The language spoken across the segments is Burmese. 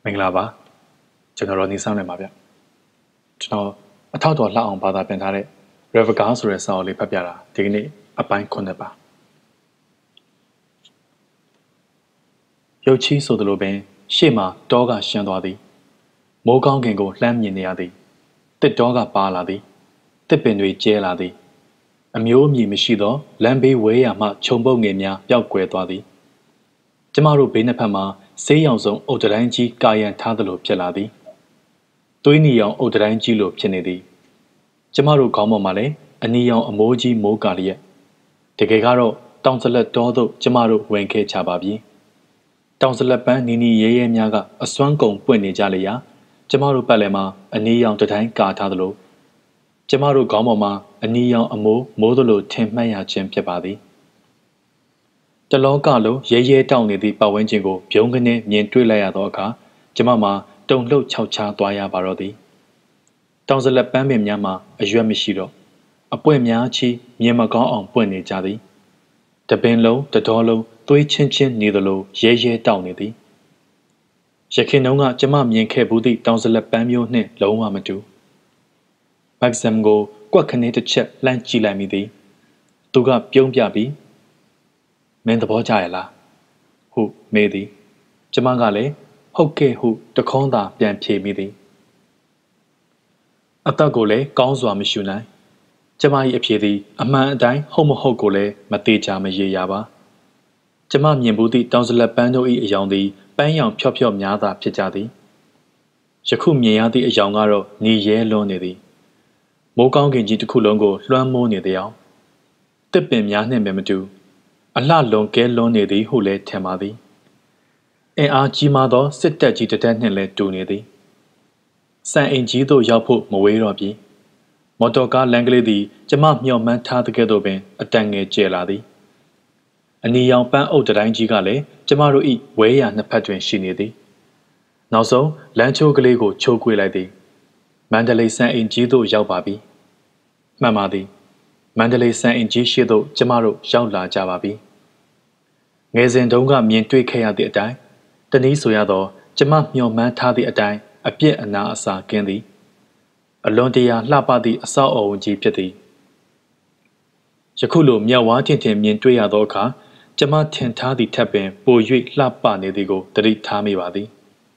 မင်္ဂလာပါကျွန်တော်နေဆောင်နေပါဗျကျွန်တော်အထောက်တော်လှအောင်ဘာသာပြန်ထားတဲ့ Revica ဆိုတဲ့စာအုပ်လေးဖတ်ပြတာဒီကနေ့အပိုင်း9ပါရုပ်ချီးဆိုသလိုပင်ရှေ့မှာတောကရှင်းသွားသည်မိုးကောင်းကင်ကိုလှမ်းမြင်နေရသည်တစ်တောကပါလာသည်တစ်ပင်တွေကျဲလာသည်အမျိုးအမည်မရှိသောလမ်းဘေးဝဲရမှခြုံပုတ်ငယ်များပျောက်ကွယ်သွားသည်ကျမတို့ဘေးနှစ်ဖက်မှာဆေးရောင်စုံအုတ်တိုင်းကြီးကာယံထားသလိုဖြစ်လာသည်သွေးနီရောင်အုတ်တိုင်းကြီးလိုဖြစ်နေသည်ကျမတို့ခေါင်းပေါ်မှာလည်းအနီရောင်အမိုးကြီးမိုးကာလျက်တကယ်ကတော့တောင်စလက်တောသို့ကျမတို့ဝင်ခဲ့ချပါပြီတောင်စလက်ပန်းနီနီရဲရဲများကအစွမ်းကုန်ပွင့်နေကြလေရာကျမတို့ပတ်လည်မှာအနီရောင်တတိုင်းကာထားသလိုကျမတို့ခေါင်းပေါ်မှာအနီရောင်အမိုးသလိုထင်မှတ်ရခြင်းဖြစ်ပါသည်တလောကလုံးရဲရဲတောက်နေသည့်ပတ်ဝန်းကျင်ကိုပြုံးကနေမြင်တွေ့လိုက်ရသောအခါကျမမှာတုန်လှုပ်ခြောက်ခြားသွားရပါတော့သည်တောင်စလက်ပန်းပင်များမှာအရွက်မရှိတော့အပွင့်များချီမြင်မကောင်းအောင်ပွင့်နေကြသည်တပင်လုံးတတော်လုံးသွေးချင်းချင်းနေသလိုရဲရဲတောက်နေသည်ရခင်တုန်းကကျမမြင်ခဲ့ဘူးသည့်တောင်စလက်ပန်းမျိုးနှင့်လုံးဝမတူမက်ဆမ်ကိုကွက်ခနဲတစ်ချက်လှမ်းကြည့်လိုက်မိသည်သူကပြုံးပြပြီးမင်းသဘောကျရလားဟုမေးသည်ကျမကလည်းဟုတ်ကဲ့ဟုတခေါင်းသာပြန်ဖြေမိသည်အသက်ကိုလည်းကောင်းစွာမရှူနိုင်ကျမ၏အဖြေသည်အမှန်အတိုင်းဟုတ်မဟုတ်ကိုလည်းမသေးချာမရေရာပါကျမမြင်ဘူးသည့်တောင်စလက်ပန်းတို့၏အယောင်သည်ပန်းရောင်ဖြော့ဖြော့များသာဖြစ်ကြသည်ယခုမြင်ရသည့်အယောင်ကတော့နေရဲလွန်းနေသည်မိုးကောင်းကင်ကြီးတစ်ခုလုံးကိုလွှမ်းမိုးနေသည်အောင်တစ်ပင်များနှင့်ပဲမတူအလှလွန်ကဲလွန်းနေသည်ဟုလည်းထင်ပါသည်အင်အားကြီးမားသောစစ်တပ်ကြီးတစ်တပ်နှင့်လည်းတူနေသည်စံအိမ်ကြီးသို့ရောက်ဖို့မဝေးတော့ပြီမော်တော်ကားလမ်းကလေးသည်ကျမမျှော်မှန်းထားတဲ့ကဲ့သို့ပင်အတန်ငယ်ကျဲလာသည်အနီရောင်ပန်းအုပ်တိုင်းကြီးကလည်းကျမတို့၏ဝဲရနှစ်ဖက်တွင်ရှိနေသည်နောက်ဆုံးလမ်းချိုးကလေးကိုချိုးကွေးလိုက်သည်မန္တလေးစံအိမ်ကြီးသို့ရောက်ပါပြီမှန်ပါသည်မန္တလေးစံအိမ်ကြီးရှိသို့ကျမတို့ရောက်လာကြပါပြီငယ်စဉ်တုန်းကမြင်တွေ့ခဲ့ရသည့်အတိုင်းတနည်းဆိုရသောကျမမျှော်မှန်းထားသည့်အတိုင်းအပြစ်အနာအစာကင်းသည်အလွန်တရာလှပသည့်အဆောက်အအုံကြီးဖြစ်သည်ယခုလိုမြတ်ဝါးထင်ထင်မြင်တွေ့ရသောအခါကျမထင်ထားသည့်ထက်ပင်ပို၍လှပနေသည်ကိုသတိထားမိပါသည်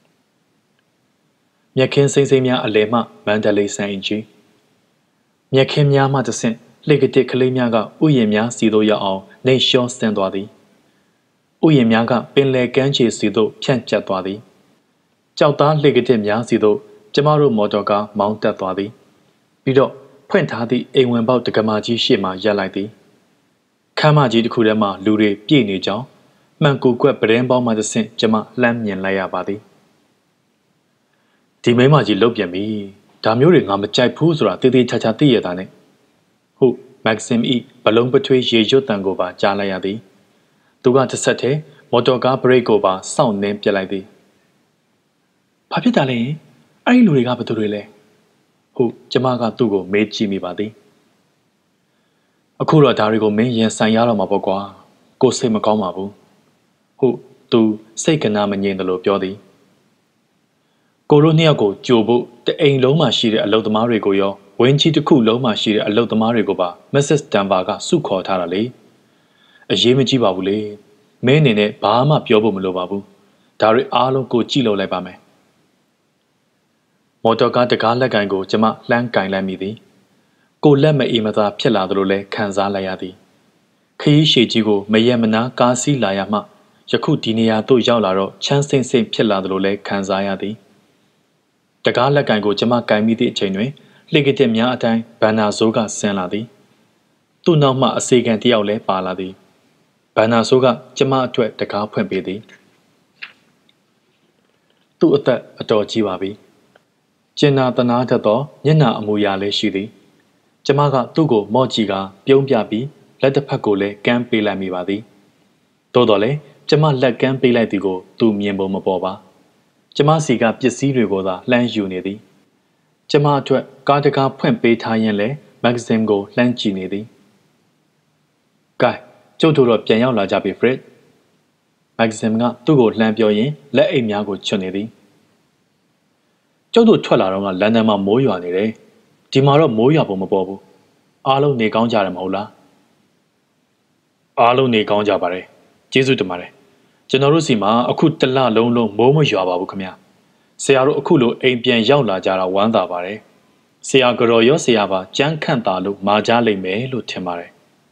မြက်ခင်းစိမ့်စိမ့်များအလယ်မှမန္တလေးစံအိမ်ကြီးမြက်ခင်းများမှတဆင့်လှေကတစ်ကလေးများကဥယျာဉ်များစီသို့ရောက်အောင်နှိမ်လျှောဆင်းသွားသည်ဥယျာဉ်များကပင်လယ်ကမ်းခြေစီသို့ဖြန့်ကျက်သွားသည်ကြောက်သားလှေကတစ်များစီသို့ကျမတို့မော်တော်ကားမောင်းတက်သွားသည်ပြီးတော့ဖွင့်ထားသည့်အိမ်ဝင်ပေါက်တက္ကမကြီးရှေ့မှရပ်လိုက်သည်ခမ်းမကြီးတစ်ခုထဲမှလူတွေပြည့်နေကြောင်းမှန်ကူကွက်ပဒင်းပေါင်းမှတဆင့်ကျမလှမ်းမြင်လိုက်ရပါသည်ဒီမိမကြီးလုတ်ပြန်ပြီဒါမျိုးတွေငါမကြိုက်ဘူးဆိုတာတေးသေးချာချာသိရတာနဲ့ဟုတ်မက်ဆင်ဤဘလုံးပထွေးရေရွတ်တန်ကိုပါကြားလိုက်ရသည်သူကတစ်ဆက်တည်းမော်တော်ကားဘရိတ်ကိုပါစောင့်နှင်းပြလိုက်သည်ဘာဖြစ်တာလဲအဲ့ဒီလူတွေကဘယ်သူတွေလဲဟုတ်ကျမကသူ့ကိုမေးကြည့်မိပါသည်အခုတော့ဒါတွေကိုမင်းရင်ဆိုင်ရတော့မှာပေါ့ကွာကိုစိတ်မကောင်းပါဘူးဟုတ်သူစိတ်ကနာမငြိမ်တယ်လို့ပြောသည်ကိုတို့နှစ်ယောက်ကိုကြိုဖို့တအိမ်လုံးမှာရှိတဲ့အလုပ်သမားတွေကိုရောဝင်းကြီးတစ်ခုလုံးမှာရှိတဲ့အလုပ်သမားတွေကိုပါမက်ဆစ်တန်ဘာကစုခေါ်ထားတာလေအရေးမကြီးပါဘူးလေမင်းအနေနဲ့ဘာမှပြောဖို့မလိုပါဘူးဒါတွေအားလုံးကိုကြည့်လို့လိုက်ပါမယ်မော်တော်ကားတကားလက်ကင်ကိုကျမလှမ်းကင်လိုက်မိသည်ကိုလက်မအေးမသာဖြစ်လာသလိုလဲခံစားလိုက်ရသည်ခရီးရှည်ကြီးကိုမရက်မနာကားစီးလာရမှယခုဒီနေရာသို့ရောက်လာတော့ချမ်းစိမ့်စိမ့်ဖြစ်လာသလိုလဲခံစားရသည်တကားလက်ကင်ကိုကျမကင်မိသည့်အချိန်တွင်လှေကတစ်များအတိုင်းဘန်နာဆိုးကဆင်းလာသည်သူ့နောက်မှအစေခံတယောက်လဲပါလာသည်ဘန်နာဆိုးကကျမအတွက်တကားဖွင့်ပေးသည်သူ့အသက်အတော်ကြီးပါပြီကျင်နာတနာတတ်သောမျက်နှာအမူအရာလည်းရှိသည်ကျမကသူ့ကိုမော့ကြည့်ကပြုံးပြပြီးလက်တစ်ဖက်ကိုလည်းကမ်းပေးလိုက်မိပါသည်သို့တော်လည်းကျမလက်ကမ်းပေးလိုက်သည်ကိုသူမြင်ပုံမပေါ်ပါကျမစီကပစ္စည်းတွေကိုသာလှမ်းယူနေသည်ကျမအတွက်ကားတကားဖွင့်ပေးထားရင်လည်းမဂ္ဂဇင်းကိုလှမ်းကြည့်နေသည်ကဲကျုပ်တို့တော့ပြန်ရောက်လာကြပြီဖရစ်မဂ္ဂဇင်းကသူ့ကိုလှမ်းပြောရင်းလက်အိတ်များကိုချွတ်နေသည်ကျောက်တို့ထွက်လာတော့ကလန်ဒန်မှာမိုးရွာနေတယ်ဒီမှာတော့မိုးရွာပုံမပေါ်ဘူးအားလုံးနေကောင်းကြတယ်မဟုတ်လားအားလုံးနေကောင်းကြပါတယ်ကျေးဇူးတင်ပါတယ်ကျွန်တော်တို့စီမှာအခုတလလုံးလုံးမိုးမရွာပါဘူးခင်ဗျာဆရာတို့အခုလိုအိမ်ပြန်ရောက်လာကြတာဝမ်းသာပါတယ်ဆရာကတော်ရောဆရာပါကြမ်းခန့်တာလို့မာကြားလိမ့်မယ်လို့ထင်ပါတယ်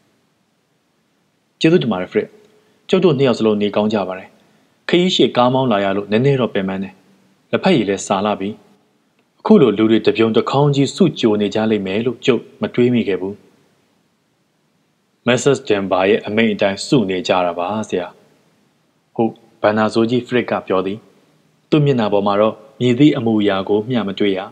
ကျေးဇူးတင်ပါတယ်ဖရစ်ကျောက်တို့နှစ်ယောက်စလုံးနေကောင်းကြပါတယ်ခရီးရှည်ကားမောင်းလာရလို့နည်းနည်းတော့ပင်ပန်းတယ်လက်ဖက်ရည်လည်းစာလာပြီအခုလိုလူတွေတပြုံတစ်ခေါင်းကြီးစုကြိုနေကြလိမ့်မယ်လို့ကျုပ်မတွေးမိခဲ့ဘူးမက်ဆက်ဒန်ဘာရဲ့အမိန့်အတိုင်းစုနေကြတာပါဆရာဟုတ်ဘန်နာဇိုးကြီးဖရစ်ကပြောသည်သူ့မျက်နှာပေါ်မှာတော့မြည်သည့်အမူအရာကိုမျှမတွေ့ရ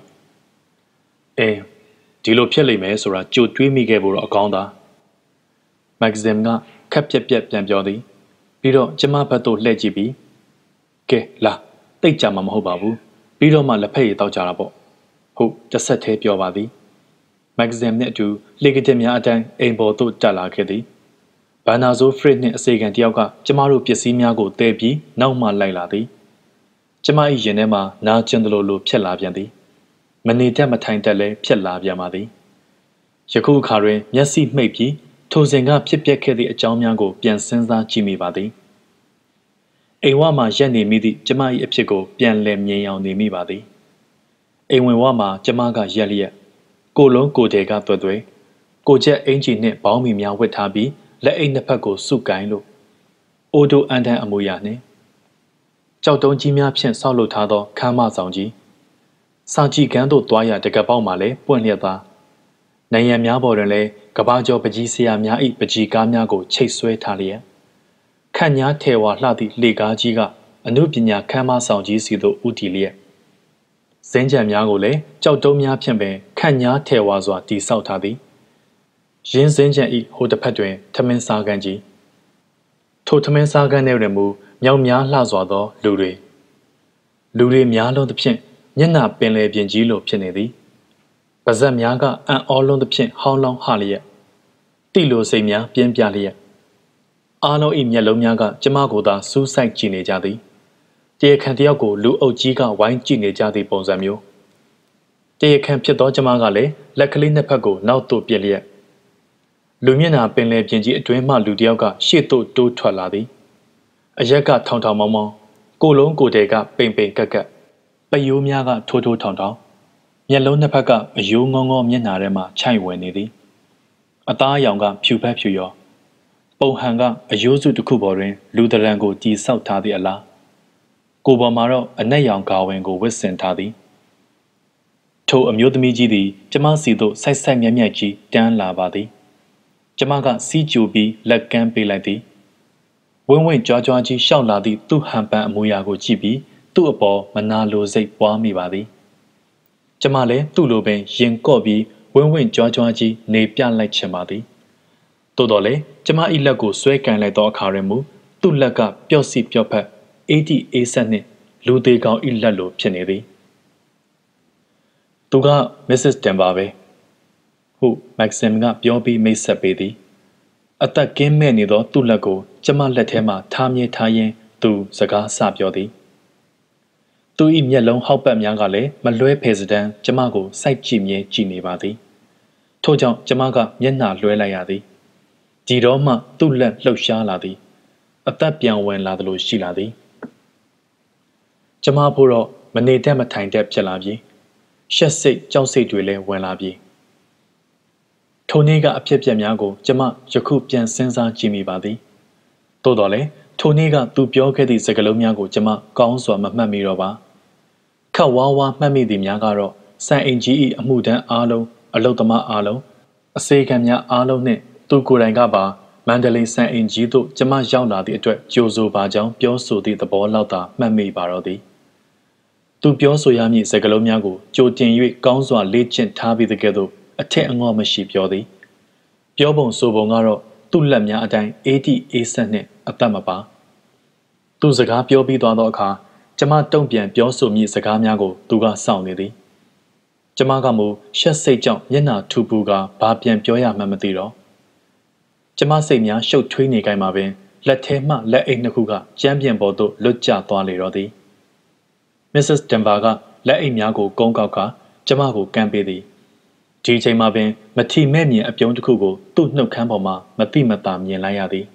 ဒီလိုဖြစ်လိမ့်မယ်ဆိုတာကြိုတွေးမိခဲ့ဖို့တော့အကောင်းသားမက်ဂဇင်ကခက်ပြက်ပြက်ပြန်ပြောသည်ပြီးတော့ကျမဘက်သို့လှည့်ကြည့်ပြီးကဲလာတိတ်ကြမှာမဟုတ်ပါဘူးပြီးတော့မှလက်ဖက်ရည်တောက်ကြတာပေါ့ဟုတ်တစ်ဆက်သေးပြောပါသည်မက်ဂဇင်နဲ့အတူလေကတစ်များအတိုင်းအိမ်ပေါ်သို့တက်လာခဲ့သည်ဘန်နာဇိုဖရစ်နှင့်အစေခံတယောက်ကကျမတို့ပစ္စည်းများကိုတဲပြီးနောက်မှလိုက်လာသည်ကျမ၏ရင်ထဲမှာနာကျင်သလိုဖြစ်လာပြန်သည်မနေတတ်မထိုင်တတ်လဲဖြစ်လာပြန်ပါသည်ယခုအခါတွင်မျက်စိမှိတ်ပြီးထိုစဉ်ကဖြစ်ပျက်ခဲ့သည့်အကြောင်းများကိုပြန်စဉ်းစားကြည့်မိပါသည်အိမ်ဝမှရက်နေမိသည့်ကျမ၏အဖြစ်ကိုပြန်လည်မြင်အောင်နေမိပါသည်အိမ်ဝင်ဝမှကျမကရက်လျက်ကိုလုံးကိုတဲကသွဲ့သွဲကိုချက်အင်ဂျီနှင့်ဘောင်းမီများဝတ်ထားပြီးလက်အိတ်နှစ်ဖက်ကိုစုကိုင်းလို့အိုဒိုအန်တန်အမူအရာနှင့်ကြောက်တုံးကြီးများဖြင့်ဆောက်လုပ်ထားသောခမ်းမဆောင်ကြီးစာကြည့်ကန်းသို့သွားရတကပေါက်မှလည်းပွင့်လျက်သားနိုင်ရန်များပေါ်တွင်လည်းကဘာကျော်ပကြီးဆရာများ၏ပကြီးကားများကိုချိတ်ဆွဲထားလျက်ခန့်ညားထဲဝါလှသည့်လေကားကြီးကအနုပညာခမ်းမဆောင်ကြီးစီသို့ဦးတည်လျက်ဇင်းကြံများကိုလည်းကြောက်တုံးများဖြင့်ပင်ခန့်ညားထဲဝါစွာတည်ဆောက်ထားသည်ရင်းစင်းကြံ၏ဟိုတစ်ဖက်တွင်ထမင်းစားကန်းကြီးထိုထမင်းစားကန်းထဲတွင်မူမြောင်များလှစွာသောလူတွေများလုံးသဖြင့်မျက်နှာပင်လယ်ပြင်ကြီးလိုဖြစ်နေသည်ပါဇက်များကအံ့ဩလုံးသဖြင့်ဟောင်းလောင်းဟလျက်တိလိုစိတ်များပြင်းပြလျက်အားလုံး၏မျက်လုံးများကကျမကိုသာစူးစိုက်ကြည့်နေကြသည်တရားခံတယောက်ကိုလူအုပ်ကြီးကဝိုင်းကြည့်နေကြသည့်ပုံစံမျိုးတရားခံဖြစ်သောကျမကလည်းလက်ကလေးနှစ်ဖက်ကိုနောက်သို့ပြစ်လျက်လူမျက်နှာပင်လယ်ပြင်ကြီးအတွင်းမှလူတယောက်ကရှေ့သို့တိုးထွက်လာသည်အရက်ကထောင်ထောင်မောင်းမောင်းကိုလုံးကိုတဲကပိန်ပိန်ကက်ကက်ပယိုးများကထိုးထိုးထောင်ထောင်မျက်လုံးနှစ်ဖက်ကအယိုးငေါငေါမျက်နှာထဲမှခြိုက်ဝင်နေသည်အသားအရောင်ကဖြူဖက်ဖြူရောပုံဟန်ကအယိုးစုတစ်ခုပေါ်တွင်လူတရံကိုတီဆောက်ထားသည့်အလားကိုပေါ်မှာတော့အနက်ရောင်ဂါဝင်ကိုဝတ်ဆင်ထားသည်ထိုအမျိုးသမီးကြီးသည်ကျမစီသို့ဆိုက်ဆိုက်မြက်မြက်ကြီးတန်းလာပါသည်ကျမကစီးကြိုပြီးလက်ကမ်းပေးလိုက်သည်ဝင်းဝင်းကြွားကြွားကြီးရှောက်လာသည့်သူ့ဟန်ပန်အမူအရာကိုကြည့်ပြီးသူ့အပေါ်မနာလိုစိတ်ပွားမိပါသည်ကျမလည်းသူ့လိုပင်ရင်ကော့ပြီးဝင်းဝင်းကြွားကြွားကြီးနေပြလိုက်ချင်ပါသည်သို့တော်လည်းကျမ၏လက်ကိုဆွဲကန်လိုက်သောအခါတွင်မူသူ့လက်ကပျော့စီပျော့ဖက်အေးဆက်နှင့်လူသေးကောင်၏လက်လိုဖြစ်နေသည်သူကမစ္စစ်တန်ပါပဲဟုမက်ဆင်ကပြောပြီးမိတ်ဆက်ပေးသည်အသက်ကင်းမဲ့နေသောသူ့လက်ကိုကျမလက်ထဲမှထားမြဲထားရင်းသူစကားဆပြောသည်သူ၏မျက်လုံးဟောက်ပတ်များကလည်းမလွဲဖယ်စတန်းကျမကိုစိုက်ကြည့်မြဲကြည့်နေပါသည်ထို့ကြောင့်ကျမကမျက်နှာလွှဲလိုက်ရသည်ဒီတော့မှသူ့လက်လှုပ်ရှားလာသည်အသက်ပြန်ဝင်လာသလိုရှိလာသည်ကျမဖို့တော့မနေတတ်မထိုင်တတ်ဖြစ်လာပြီရှက်စိတ်ကြောက်စိတ်တွေလည်းဝင်လာပြီထိုနေ့ကအဖြစ်အပျက်များကိုကျမယခုပြန်စဉ်းစားကြည့်မိပါသည်သို့တော်လည်းထိုနေ့ကသူပြောခဲ့သည့်စကားလုံးများကိုကျမကောင်းစွာမမှတ်မိတော့ပါခက်ဝါးဝါမှတ်မိသည်များကတော့စံအိမ်ကြီး၏အမှုတန်းအားလုံးအလုသမားအားလုံးအစေခံများအားလုံးနှင့်သူကိုယ်တိုင်ကပါမန္တလေးစံအိမ်ကြီးသို့ကျမရောက်လာသည့်အတွက်ကြိုဆိုပါကြောင်းပြောဆိုသည့်သဘောလောက်သာမှတ်မိပါတော့သည်သူပြောဆိုရမည့်စကားလုံးများကိုကြိုတင်၍ကောင်းစွာလေ့ကျင့်ထားပြီးတဲ့ကဲ့သို့အထက်အငေါ့မရှိပြောသည်ပြောပုံဆိုပုံကတော့သူ့လက်များအတိုင်းအေးဆက်နှင့်အသက်မပါသူစကားပြောပြီးသွားသောအခါကျမတုံ့ပြန်ပြောဆိုမည့်စကားများကိုသူကစောင့်နေသည်ကျမကမူရှက်စိတ်ကြောင့်မျက်နှာထူပူကဘာပြန်ပြောရမှန်းမသိတော့ကျမစိတ်များရှုပ်ထွေးနေကြမှာပင်လက်ထဲမှလက်အိတ်နှစ်ခုကကျမ်းပြင်ပေါ်သို့လွတ်ကျသွားလေတော့သည်မစ္စစ်ဒန်ဘာကလက်အိတ်များကိုကုန်းကောက်ကကျမကိုကမ်းပေးသည်ဒီချိန်မှာပင်မထီမဲ့မြင်အပြုံးတစ်ခုကိုသူ့နှုတ်ခမ်းပေါ်မှာမတိမတာမြင်လိုက်ရသည်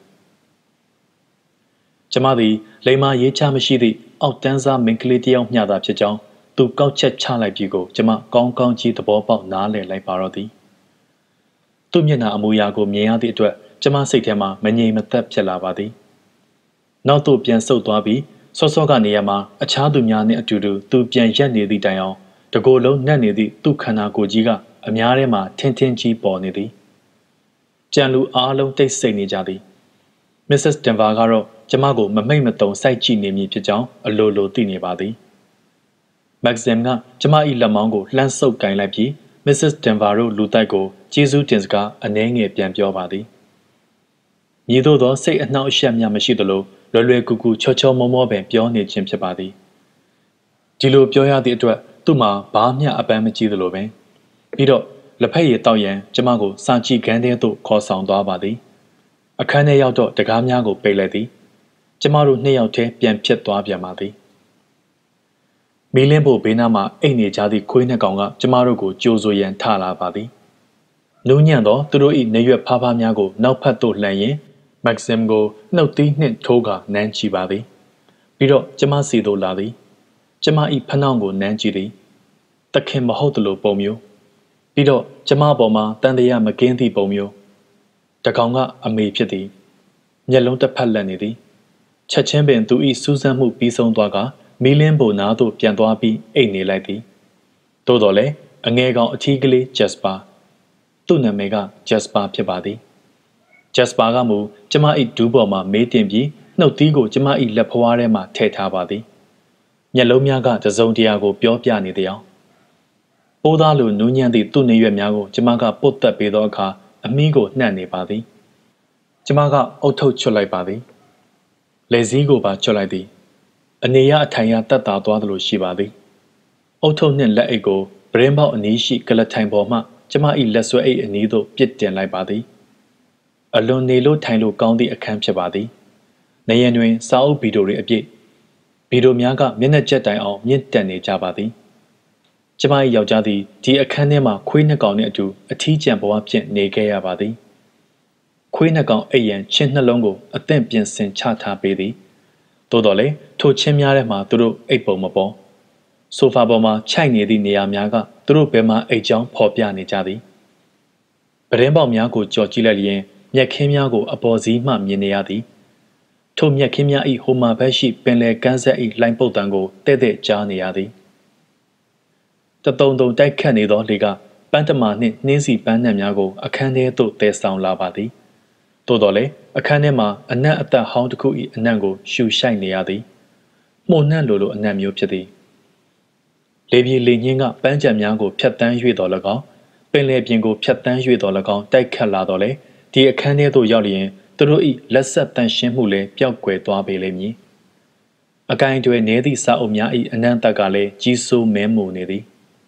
ကျမသည်လိမ္မာရေးချမရှိသည့်အောက်တန်းစားမိန်းကလေးတစ်ယောက်မျှသာဖြစ်ကြောင်းသူကောက်ချက်ချလိုက်ပြီးကိုကျမကောင်းကောင်းကြီးသဘောပေါက်နားလည်လိုက်ပါတော့သည်သူ့မျက်နှာအမူအရာကိုမြင်ရသည့်အတွက်ကျမစိတ်ထဲမှာမငြိမ်မသက်ဖြစ်လာပါသည်နောက်သို့ပြန်ဆုတ်သွားပြီးစောစောကနေရာမှာအခြားသူများနှင့်အတူတူသူပြန်ရက်နေသည့်တိုင်အောင်တကိုယ်လုံးနှက်နေသည့်သူ့ခန္ဓာကိုယ်ကြီးကအများထဲမှာထင်းထင်းကြီးပေါ်နေသည်ကြံလူအားလုံးတိတ်ဆိတ်နေကြသည်မစ္စစ်ဒန်ဗာကတော့ကျမကိုမမိတ်မတုံစိုက်ကြည့်နေမည်ဖြစ်ကြောင်းအလိုလိုသိနေပါသည်မက်ဂ်ဇင်ကကျမ၏လက်မောင်းကိုလှမ်းဆုပ်ကင်လိုက်ပြီးမစ္စစ်ဒန်ဗာတို့လူတိုက်ကိုကျေးဇူးတင်စကားအနှဲငယ်ပြန်ပြောပါသည်မည်သို့သောစိတ်အနှောက်အယှက်များမရှိသလိုလွယ်လွယ်ကူကူချောချောမောမောပင်ပြောနေခြင်းဖြစ်ပါသည်ဒီလိုပြောရသည့်အတွက်သူ့မှာဘာမျှအပန်းမကြီးသလိုပင်ပြီးတော့လက်ဖက်ရည်တောက်ရန်ကျမကိုစာကြည့်ခန်းထဲသို့ခေါ်ဆောင်သွားပါသည်အခန်းထဲရောက်တော့တကားများကိုပိတ်လိုက်သည်ကျမတို့နှစ်ယောက်တည်းပြန်ဖြစ်သွားပြန်ပါသည်မီလင်းဖို့ဘေးနားမှာအိတ်နေကြသည့်ခွေးနှစ်ကောင်ကကျမတို့ကိုကြိုဆိုရန်ထလာပါသည်နူးညံ့သောသူတို့၏နေရွက်ဖားဖားများကိုနောက်ဖက်သို့လှန်ရင်းမက်ဂ်ဇင်ကိုနှုတ်သီးနှင့်ထိုးကာနမ်းကြည့်ပါသည်ပြီးတော့ကျမစီသို့လာသည်ကျမ၏ဖနှောင့်ကိုနမ်းကြည့်သည်တခင်မဟုတ်သလိုပုံမျိုးပြီးတော့ကျမပေါ်မှာတန်တရားမကင်းသည့်ပုံမျိုးတကောင်ကအမေဖြစ်သည်မျက်လုံးတစ်ဖက်လက်နေသည်ချက်ချင်းပင်သူ၏စူးစမ်းမှုပြီးဆုံးသွားကမီလင်းဘိုနာသို့ပြန်သွားပြီးအိတ်နေလိုက်သည်သို့တော်လည်းအငယ်ကောင်အထီးကလေးဂျက်စပါသူ့နာမည်ကဂျက်စပါဖြစ်ပါသည်ဂျက်စပါကမူကျမ၏ဒူးပေါ်မှာမေးတင်ပြီးနှုတ်သီးကိုကျမ၏လက်ဖွားထဲမှထည့်ထားပါသည်မျက်လုံးများကတစုံတရာကိုပြောပြနေသည်အောင်ပိုးသားလိုနူးညံ့သည့်သူ့နေရွက်များကိုကျမကပုတ်တက်ပေးသောအခါအမီးကိုနှံ့နေပါသည်ကျမကအုတ်ထုတ်ချွတ်လိုက်ပါသည်လက်စည်းကိုပါချွတ်လိုက်သည်အနေရအထိုင်ရတက်တာသွားသလိုရှိပါသည်အုတ်ထုတ်နှင့်လက်အိတ်ကိုပရင်းပေါက်အနီးရှိကလထိုင်ပေါ်မှကျမ၏လက်ဆွဲအိတ်အနီးသို့ပစ်တင်လိုက်ပါသည်အလွန်နေလို့ထိုင်လို့ကောင်းသည့်အခန်းဖြစ်ပါသည်နေရန်တွင်စာအုပ်ဗီဒီယိုတွေအပြည့်ဗီဒီယိုများကမျက်နှာကျက်တိုင်အောင်မြင့်တက်နေကြပါသည်ကျမ၏ယောက်ျားသည်ဒီအခန်းထဲမှာခွေးနှစ်ကောင်နှင့်အတူအထီးကျန်ဘဝဖြင့်နေခဲ့ရပါသည်ခွေးနှစ်ကောင်အိပ်ရန်ချင်းနှလုံးကိုအသင့်ပြင်ဆင်ချထားပေးသည်သို့တော်လည်းထိုချင်းများထဲမှာသူတို့အိပ်ပုံမပေါ်ဆိုဖာပေါ်မှာခြိုက်နေသည့်နေရာများကသူတို့ဘယ်မှအိပ်ကြောင်းဖော်ပြနေကြသည်ပရင်းပေါက်များကိုကြော်ကြည့်လိုက်ရင်မြက်ခင်းများကိုအပေါ်စီးမှမြင်နေရသည်ထိုမြက်ခင်းများ၏ဟိုမာဘက်ရှိပင်လယ်ကမ်းဆက်၏လိုင်းပုတ်တံကိုတဲ့တဲ့ကြားနေရသည်တတုံတုံတိုက်ခတ်နေသောလေကပန်းတမာနှင့်နှင်းစီပန်းနှံများကိုအခန်းထဲသို့တည်ဆောင်လာပါသည်သို့တော်လည်းအခန်းထဲမှာအနက်အသက်ဟောင်းတစ်ခု၏အနံ့ကိုရှူရှိုက်နေရသည်မှုန်နှံ့လိုအနံ့မျိုးဖြစ်သည်လေပြေလေညင်းကပန်းကြံများကိုဖြတ်တန်း၍တော်၎င်းပင်လယ်ပြင်ကိုဖြတ်တန်း၍တော်၎င်းတိုက်ခတ်လာတော့လေဒီအခန်းထဲသို့ရောက်လျင်သူတို့၏လက်ဆက်တန်ရှင်းမှုလည်းပျောက်ကွယ်သွားပေလိမ့်မည်အကိုင်းတွေနေသည့်စာအုပ်များ၏အနံ့တက်ကလည်းကြီးစိုးမဲမူနေသည်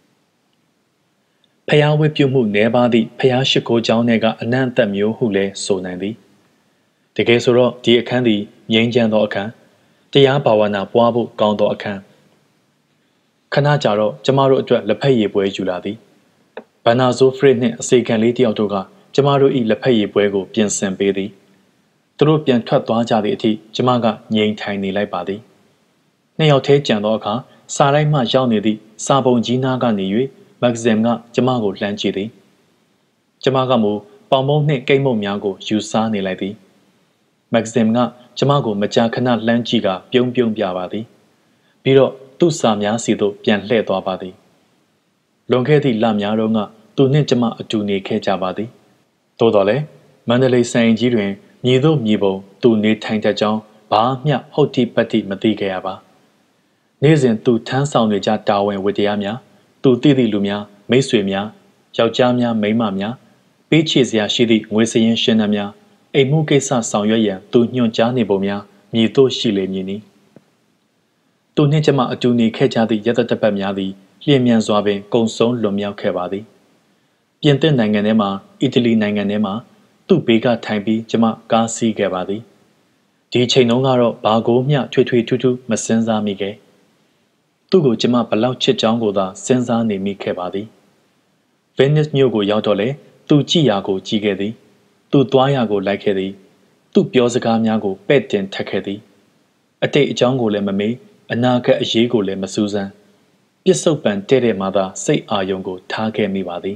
ဖျားဝတ်ပြုမှုနဲပါသည့်ဖျားရှိခိုးကြောင်းတွေကအနံ့သက်မျိုးဟုလည်းဆိုနိုင်သည်တကယ်ဆိုတော့ဒီအခန်းသည်ငြိမ်းချမ်းသောအခန်းတရားဘာဝနာပွားဖို့ကောင်းသောအခန်းခဏကြာတော့ကျမတို့အတွက်လက်ဖက်ရည်ပွဲယူလာသည်ဘန်နာဇိုဖရစ်နှင့်အစေခံလေးတယောက်တို့ကကျမတို့၏လက်ဖက်ရည်ပွဲကိုပြင်ဆင်ပေးသည်သူတို့ပြန်ထွက်သွားကြသည့်အထိကျမကငြိမ်ထိုင်နေလိုက်ပါသည်နှစ်ယောက်ထဲကြံသောအခါစာလိုက်မှရောက်နေသည့်စာပုံကြီးနားကနေ၍မက်ဂဇင်ကကျမကိုလှမ်းကြည့်သည်ကျမကမူပေါင်မုံနှင့်ကိတ်မုံများကိုယူစားနေလိုက်သည်မက်ဂဇင်ကကျမကိုမကြာခဏလှမ်းကြည့်ကပြုံးပြုံးပြပါသည်ပြီးတော့သူ့စာများစီသို့ပြန်လှည့်သွားပါသည်လွန်ခဲ့သည့်လများတုန်းကသူနှင့်ကျမအတူနေခဲ့ကြပါသည်သို့တော်လည်းမန္တလေးစံအိမ်ကြီးတွင်မြေသို့မြေပုံသူနေထိုင်တတ်ကြောင်းဘာမျှဟုတ်တိပတ်တိမသိခဲ့ရပါနေ့စဉ်သူထမ်းဆောင်နေကြတာဝန်ဝတ္တရားများသူသိသည့်လူများမိတ်ဆွေများယောက်ျားများမိန်းမများပေးချေစရာရှိသည့်ငွေစရင်ရှင်းနှံများအိမ်မှုကိစ္စဆောင်ရွက်ရန်သူညွှန်ကြားနေပုံများမြေသို့ရှိလေမည်နီသူနှင့်ကျမအတူနေခဲ့ကြသည့်ရတတပတ်များသည်လျင်မြန်စွာပင်ကုံဆုံးလွန်မြောက်ခဲ့ပါသည်ပြင်သစ်နိုင်ငံထဲမှာအီတလီနိုင်ငံထဲမှာသူ့ဘေးကထိုင်ပြီးကျမကားစီးခဲ့ပါသည်ဒီချိန်တုန်းကတော့ဘာကိုမျှထွေထွေထူးထူးမစင်စားမိခဲ့သူ့ကိုကျမဘလောက်ချစ်ကြောင်းကိုသာစဉ်းစားနေမိခဲ့ပါသည်။ Venice မြို့ကိုရောက်တော့လေသူကြည်ရာကိုကြည်ခဲ့သည်။သူသွားရာကိုလိုက်ခဲ့သည်။သူ့ပြောစကားများကိုပဲ့တင်ထက်ခဲ့သည်။အတိတ်အကြောင်းကိုလည်းမမေးအနာဂတ်အရေးကိုလည်းမစူးစမ်း။ပြစ်စုံပန်တဲ့တဲ့မှသာစိတ်အာရုံကိုထားခဲ့မိပါသည်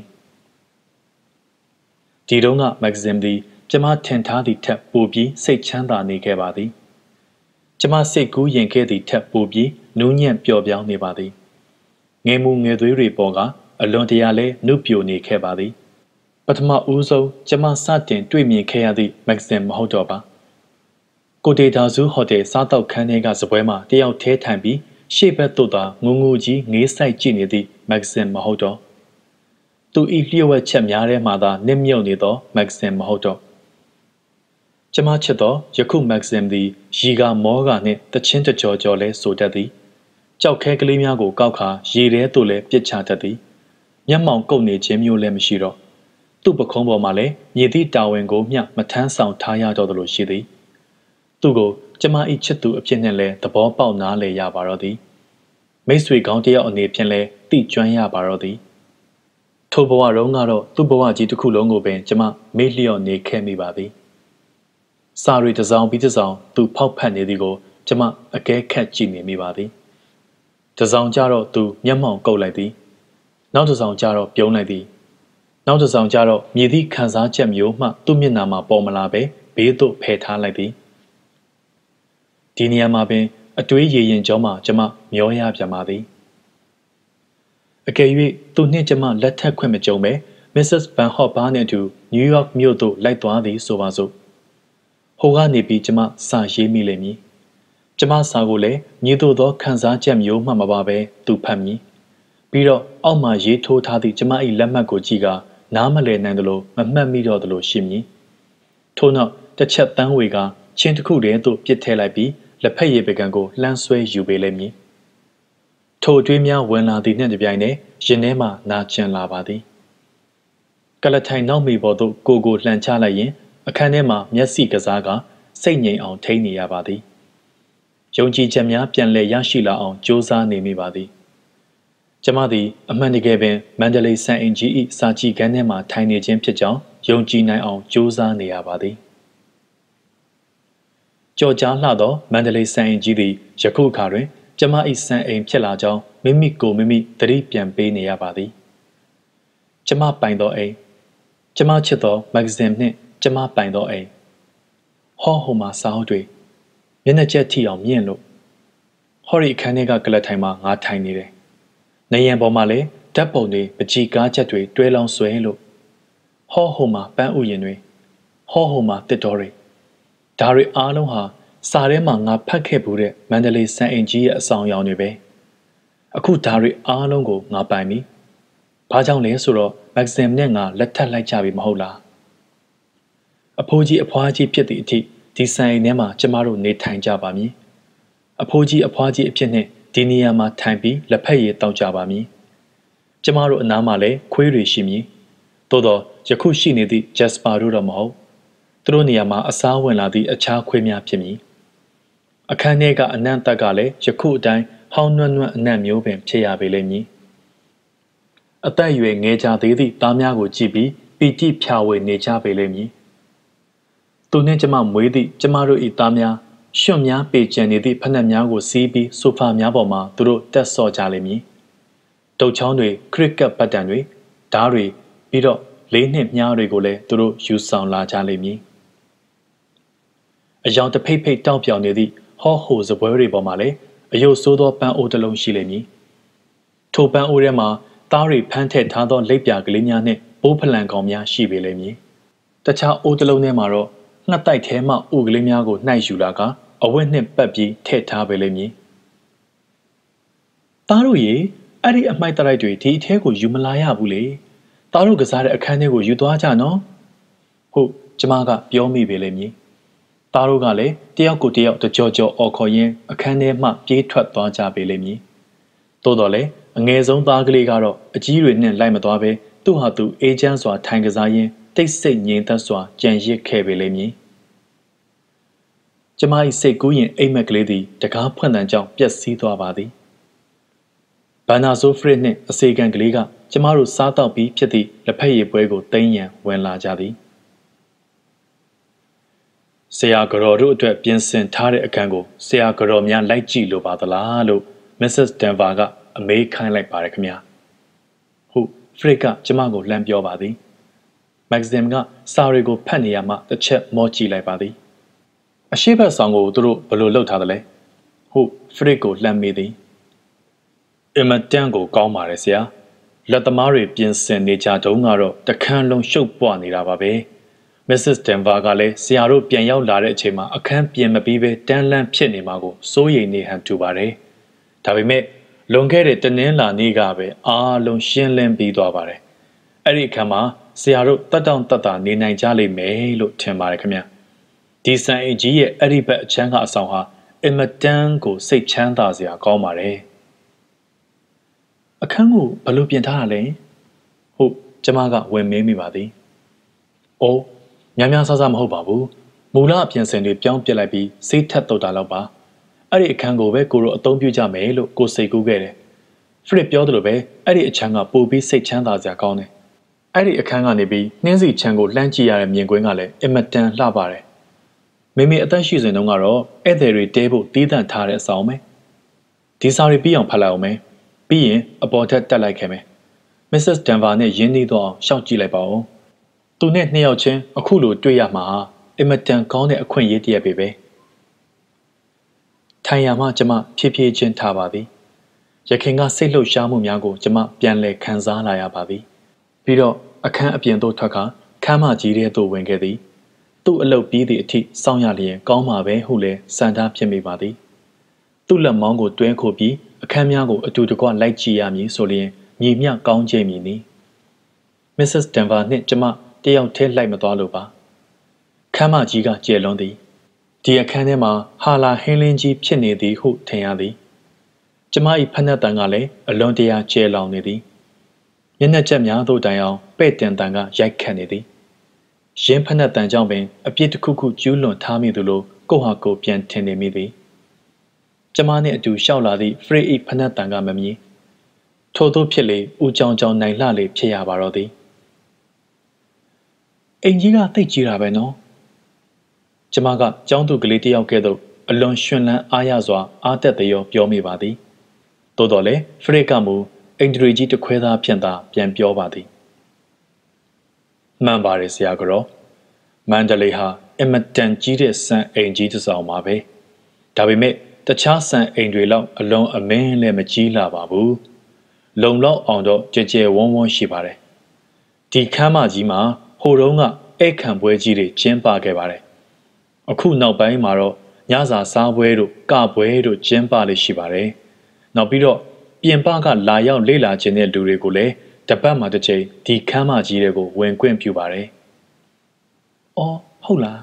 ။ဒီတော့ကမဂ္ဂဇင်းသည်ကျမထင်ထားသည့်ထက်ပိုပြီးစိတ်ချမ်းသာနေခဲ့ပါသည်။ကျမစိတ်ကူးရင်ခဲ့သည့်ထက်ပိုပြီးနူးညံ့ပျော်ပြောင်းနေပါသည်။ငယ်မှုငယ်သွေးတွေပေါ်ကအလွန်တရာလဲနုပြိုနေခဲ့ပါသည်။ပထမဦးဆုံးကျမစတင်တွေ့မြင်ခဲ့ရသည့်မဂ္ဂဇင်းမဟုတ်တော့ပါ။ကိုတေဒါဇူးဟိုတယ်စားတောက်ခန်းထဲကစပွဲမှာတယောက်ထဲထိုင်ပြီးရှေ့ဘက်သို့သာငုံငူကြီးငေးဆိုင်ကြည့်နေသည့်မဂ္ဂဇင်းမဟုတ်တော့သူဤလျှို့ဝှက်ချက်များထဲမှသာနစ်မြုပ်နေသောမဂ္ဂဇင်းမဟုတ်တော့ကျမချစ်သောယခုမဂ္ဂဇင်းသည်ရီကမောကနှင့်တချင်းတကြောကြောလဲဆိုတတ်သည်ကြောက်ခဲကလေးများကိုကောက်ခါရေထဲသို့လဲပြစ်ချတတ်သည်မျက်မှောင်ကုတ်နေခြင်းမျိုးလည်းမရှိတော့သူ့ပခုံးပေါ်မှာလည်းမြေသည့်တာဝန်ကိုမျှမထမ်းဆောင်ထားရတော့သလိုရှိသည်သူ့ကိုကျမ၏ချစ်သူအဖြစ်နဲ့လဲသဘောပေါက်နားလည်ရပါတော့သည်မိတ်ဆွေကောင်းတယောက်အနေဖြင့်လဲသိကျွမ်းရပါတော့သည်ထိုဘဝတုန်းကတော့သူ့ဘဝကြီးတစ်ခုလုံးကိုပင်ကျမမေ့လျော့နေခဲ့မိပါသည်စာရီတစ်စောင်ပြီးတစ်စောင်သူဖောက်ဖက်နေသည်ကိုကျမအကဲခတ်ကြည့်နေမိပါသည်တစ်စောင်ကြတော့သူမျက်မှောင်ကုတ်လိုက်သည်နောက်တစ်စောင်ကြတော့ပြုံးလိုက်သည်နောက်တစ်စောင်ကြတော့မြည်သည့်ခံစားချက်မျိုးမှသူ့မျက်နှာမှာပေါ်မလာပဲဘေးသို့ဖယ်ထားလိုက်သည်ဒီနေရာမှာပင်အတွေးရည်ရင်ကြောမှာကျမမျောရပြန်ပါသည်အကယ်၍သူနှင့်ကျမလက်ထပ်ခွင့်မကြုံပဲ Mrs. Van Hopper နှင့်အတူနယူးယောက်မြို့သို့လိုက်သွားသည်ဆိုပါစို့ဟိုကနေပြီးကျမစာရေးမိလိမ့်မည်ကျမစာကိုလည်းညီတို့သောခံစားချက်မျိုးမှမပါပဲသူဖတ်မည်ပြီးတော့အောက်မှာရေးထိုးထားသည့်ကျမ၏လက်မှတ်ကိုကြည့်ကနားမလည်နိုင်သလိုမမှတ်မိတော့သလိုရှိမည်ထို့နောက်တစ်ချက်တန်းဝေကချင်းတစ်ခုတည်းသို့ပြစ်ထည့်လိုက်ပြီးလက်ဖက်ရည်ပကံကိုလှမ်းဆွဲယူပေးလိမ့်မည်ထိုအတွေးများဝင်လာသည်နှင့်တပြိုင်နက်ရင်ထဲမှနာကျင်လာပါသည်ကလထိုင်နောက်မိပေါ်သို့ကိုလှန်ချလိုက်ရင်အခန်းထဲမှာမျက်စိကစားကစိတ်ငြိမ်အောင်ထိန်းနေရပါသည်ယုံကြည်ချက်များပြန်လည်ရရှိလာအောင်ကြိုးစားနေမိပါသည်ကျမသည်အမှန်တကယ်ပင်မန္တလေးစံအင်ကြီး၏စာကြည့်ခန်းထဲမှထိုင်နေခြင်းဖြစ်ကြောင်းယုံကြည်နိုင်အောင်ကြိုးစားနေရပါသည်ကြော်ကြားလှသောမန္တလေးစံအင်ကြီးသည်ယခုအခါတွင်ကျမ၏စံအိမ်ဖြစ်လာကြောင်းမိမိကိုမိမိသတိပြန်ပေးနေရပါသည်ကျမပိုင်သောအိမ်ကျမချစ်သောမဂ္ဂဇင်းနှင့်ကျမပိုင်သောအိမ်ဟိုမှာစာအုပ်တွေမျက်နှာကျက်ထိအောင်မြင့်လို့ဟော်ရီအခန်းထဲကကလတ်ထိုင်မှာငါထိုင်နေတယ်နေရန်ပေါ်မှာလည်းဓာတ်ပုံတွေပကြီးကားချက်တွေတွဲလောင်းဆွဲလို့ဟိုမှာပန်းဥယျာဉ်တွေဟိုမှာတစ်တော်တွေဒါတွေအားလုံးဟာစာထဲမှာငါဖတ်ခဲ့ဘူးတဲ့မန္တလေးစံအင်ကြီးရဲ့အဆောင်အယောင်တွေပဲအခုဒါတွေအားလုံးကိုငါပိုင်ပြီဘာကြောင့်လဲဆိုတော့မဂ္ဂဇင်းနဲ့ငါလက်ထပ်လိုက်ကြပြီမဟုတ်လားအဖိုးကြီးအဖွားကြီးဖြစ်သည့်အထိဒီစံအိမ်ထဲမှာကျမတို့နေထိုင်ကြပါမည်အဖိုးကြီးအဖွားကြီးအဖြစ်နဲ့ဒီနေရာမှာထိုင်ပြီးလက်ဖက်ရည်တောက်ကြပါမည်ကျမတို့အနားမှာလည်းခွေးတွေရှိမည်သို့တော့ယခုရှိနေသည့်ဂျက်စပါတို့တော့မဟုတ်သူတို့နေရာမှာအစားဝင်လာသည့်အခြားခွေးများဖြစ်မည်အခန်းထဲကအနံ့တက်ကလည်းယခုအတိုင်းဟောင်းနွမ်းနွမ်းအနံ့မျိုးပင်ဖြစ်ရပေလိမ့်မည်အသက်အရွယ်ငယ်ကြသေးသည့်သားများကိုကြည့်ပြီးပီတိဖြာဝေနေကြပေလိမ့်မည်သူနှင့်ကျမမွေးသည့်ကျမတို့၏သားများရွှွန့်များပေကျန်နေသည့်ဖက်နှက်များကိုစီးပြီးဆိုဖာများပေါ်မှာသူတို့တက်ဆော့ကြလိမ့်မည်တုတ်ချောင်းတွေခရစ်ကတ်ပတ်တံတွေဓားတွေပြီးတော့လေးနှင့်မြားတွေကိုလည်းသူတို့ယူဆောင်လာကြလိမ့်မည်အယောင်တဖိတ်ဖိတ်တောက်ပြောင်နေသည့်ဟောဟိုစပွဲတွေပေါ်မှာလည်းအယုတ်ဆိုးသောပန်းအိုးတစ်လုံးရှိလိမ့်မည်ထိုပန်းအိုးထဲမှာသားတွေဖမ်းထည့်ထားသောလက်ပြကလေးများနှင့်ဘိုးဖလန်ကောင်များရှိပေလိမ့်မည်တခြားအိုးတစ်လုံးထဲမှာတော့ငှက်တိုက်ထဲမှဥကလေးများကိုနှိုက်ယူလာကအဝတ်နှင့်ပတ်ပြီးထည့်ထားပေလိမ့်မည်သားတို့ရေအဲ့ဒီအမိုက်တိုက်တွေဒီအထဲကိုယူမလာရဘူးလေသားတို့ကစားတဲ့အခန်းထဲကိုယူသွားကြနော်ဟုတ်ကျမကပြောမိပေလိမ့်မည်သားတို့ကလည်းတယောက်ကိုတယောက်တကြောကြောအော်ခေါ်ရင်းအခန်းထဲမှပြေးထွက်သွားကြပေလိမ့်မည်သို့တော်လည်းအငယ်ဆုံးသားကလေးကတော့အကြီးတွေနဲ့လိုက်မသွားပဲသူ့ဟာသူအေးချမ်းစွာထိုင်ကစားရင်းတိတ်ဆိတ်ငြိမ်သက်စွာကြံရစ်ခဲ့ပေလိမ့်မည်ကျမ၏စိတ်ကူးရင်အိမ်မက်ကလေးသည်တကားဖွင့်တန်ကြောင့်ပျက်စီးသွားပါသည်ဘာနာဆိုဖရစ်နှင့်အစေကန်ကလေးကကျမတို့စားတော့ပြီးဖြစ်သည့်လက်ဖက်ရည်ပွဲကိုတိမ့်ရန်ဝင်လာကြသည်ဆရာကတော်တို့အတွက်ပြင်ဆင်ထားတဲ့အခန်းကိုဆရာကတော်များလိုက်ကြည့်လိုပါသလားလို့မစ္စစ်ဒန်ဗာကအမေးခိုင်းလိုက်ပါတယ်ခင်ဗျာဟုတ်ဖရစ်ကကျမကိုလှမ်းပြောပါသည်မက်ဂဇင်ကစာတွေကိုဖတ်နေရမှတစ်ချက်မောကြည့်လိုက်ပါသည်အရှိတ်ဘက်ဆောင်ကိုသူတို့ဘယ်လိုလုပ်ထားသလဲဟုတ်ဖရစ်ကိုလှမ်းမေးသည်အမတန်ကိုကောင်းပါတယ်ဆရာလက်သမားတွေပြင်ဆင်နေကြတုန်းကတော့တခန်းလုံးရှုပ်ပွားနေတာပါပဲမစ္စစ်ဒန်ဗာကလည်းဆရာတို့ပြန်ရောက်လာတဲ့အချိန်မှာအခန်းပြင်မပြီးပဲတန်းလန်းဖြစ်နေမှာကိုစိုးရိမ်နေဟန်တူပါတယ်ဒါပေမဲ့လွန်ခဲ့တဲ့တနင်္လာနေ့ကပဲအားလုံးရှင်းလင်းပြီးသွားပါတယ်အဲ့ဒီအခန်းမှာဆရာတို့တတ်တောင့်တတ်တာနေနိုင်ကြလိမ့်မယ်လို့ထင်ပါတယ်ခင်ဗျဒီစံအိမ်ကြီးရဲ့အဲ့ဒီဘက်အချမ်းကအဆောင်ဟာအမတန်ကိုစိတ်ချမ်းသာစရာကောင်းပါတယ်အခန်းကိုဘယ်လိုပြင်ထားတာလဲဟုတ်ကျမကဝင်မေးမိပါသည်အိုးများများဆဆမဟုတ်ပါဘူးမူလအပြင်ဆင်တွေပြောင်းပြစ်လိုက်ပြီးစိတ်ထက်တုတ်တာလောက်ပါအဲ့ဒီအခန်းကိုပဲကိုတို့အသုံးပြုကြမယ်လို့ကိုစိတ်ကူးခဲ့တယ်ဖရစ်ပြောသလိုပဲအဲ့ဒီအချမ်းကပိုပြီးစိတ်ချမ်းသာစရာကောင်းတယ်အဲ့ဒီအခန်းကနေပြီးနှင်းစီချမ်းကိုလှမ်းကြည့်ရတဲ့မြင်ကွင်းကလည်းအမတန်လှပါတယ်မိမိအသက်ရှိစဉ်တုန်းကတော့ဧည့်သည်တွေတဲဖို့တီးသန့်ထားတဲ့အဆောင်ပဲဒီစာရီပြီးအောင်ဖတ်လိုက်အောင်မယ်ပြီးရင်အပေါ်ထက်တက်လိုက်ခဲ့မယ်မစ္စစ်ဒန်ဗာနဲ့ရင်းနှီးတော့အောင်ရှောက်ကြည့်လိုက်ပါဦးသူနဲ့နှစ်ယောက်ချင်းအခုလိုတွေ့ရမှာအင်မတန်ကောင်းတဲ့အခွင့်အရေးတရက်ပဲထိုင်ရမှကျမဖြည်းဖြည်းချင်းထားပါသည်ရခင်ကစိတ်လှုပ်ရှားမှုများကိုကျမပြန်လည်ခံစားလာရပါသည်ပြီးတော့အခန်းအပြင်သို့ထွက်ခါခန်းမကြီးထဲသို့ဝင်ခဲ့သည်သူ့အလုပ်ပြီးသည့်အထိစောင့်ရလျင်ကောင်းမှာပဲဟုလည်းစံထားဖြစ်မိပါသည်သူ့လက်မောင်းကိုတွဲခိုပြီးအခန်းများကိုအတူတကွလိုက်ကြည့်ရမည်ဆိုလျင်ညီမျှကောင်းခြင်းမည်နီမစ္စစ်ဒန်ဗာနှင့်ကျမတယောက်တည်းလိုက်မသွားလို့ပါခန်းမကြီးကကျယ်လွန်းသည်ဒီအခန်းထဲမှာဟာလာဟင်းလင်းကြီးဖြစ်နေသည်ဟုထင်ရသည်ကျမ၏ဖက်နှက်တန်ကလည်းအလွန်တရာကျယ်လောင်နေသည်မျက်နှာချက်များသို့တိုင်အောင်ပဲ့တင်တန်ကရိုက်ခတ်နေသည်ရင်းဖက်နှက်တန်ကြောင့်ပင်အပြစ်တစ်ခုခုကျူးလွန်ထားမိသလိုကိုဟာကိုပြန်ထင်နေမိသည်ကျမနှင့်အတူရှောက်လာသည့်ဖရိ၏ဖက်နှက်တန်ကမမြင်ထို့သောဖြစ်လေဦးကြောင်ကြောင်နိုင်လှလေဖြစ်ရပါတော့သည်အိမ်ကြီးကတိတ်ကြီးတာပဲနော်ကျမကကျောင်းသူကလေးတယောက်ကဲ့သို့အလွန်ရှင်လန်းအားရစွာအားတက်သရောပြောမိပါသည်သို့တော်လည်းဖရစ်ကမူအိမ်ဒရီကြီးတစ်ခွဲသားဖြင့်သာပြန်ပြောပါသည်မှန်ပါတယ်ဆရာကတော်မန္တလေးဟာအမတန်ကြီးတဲ့စံအိမ်ကြီးတစ်ဆောင်ပါပဲဒါပေမဲ့တခြားစံအိမ်တွေလောက်အလုံးအမင်းလည်းမကြီးလာပါဘူးလုံလောက်အောင်တော့ကြဲကြဲဝန်းဝန်းရှိပါတယ်ဒီခန်းမကြီးမှာဟိုတုန်းကဧည့်ခံပွဲကြီးတွေကျင်းပခဲ့ပါတယ်အခုနောက်ပိုင်းမှာတော့ညစာစားပွဲတို့ကပွဲတို့ကျင်းပလေးရှိပါတယ်နောက်ပြီးတော့ပြင်ပကလာရောက်လေ့လာခြင်းတဲ့လူတွေကိုလည်းတပတ်မှတစ်ချိန်ဒီခန်းမကြီးတွေကိုဝင်ခွင့်ပြုပါတယ်အော်ဟုတ်လား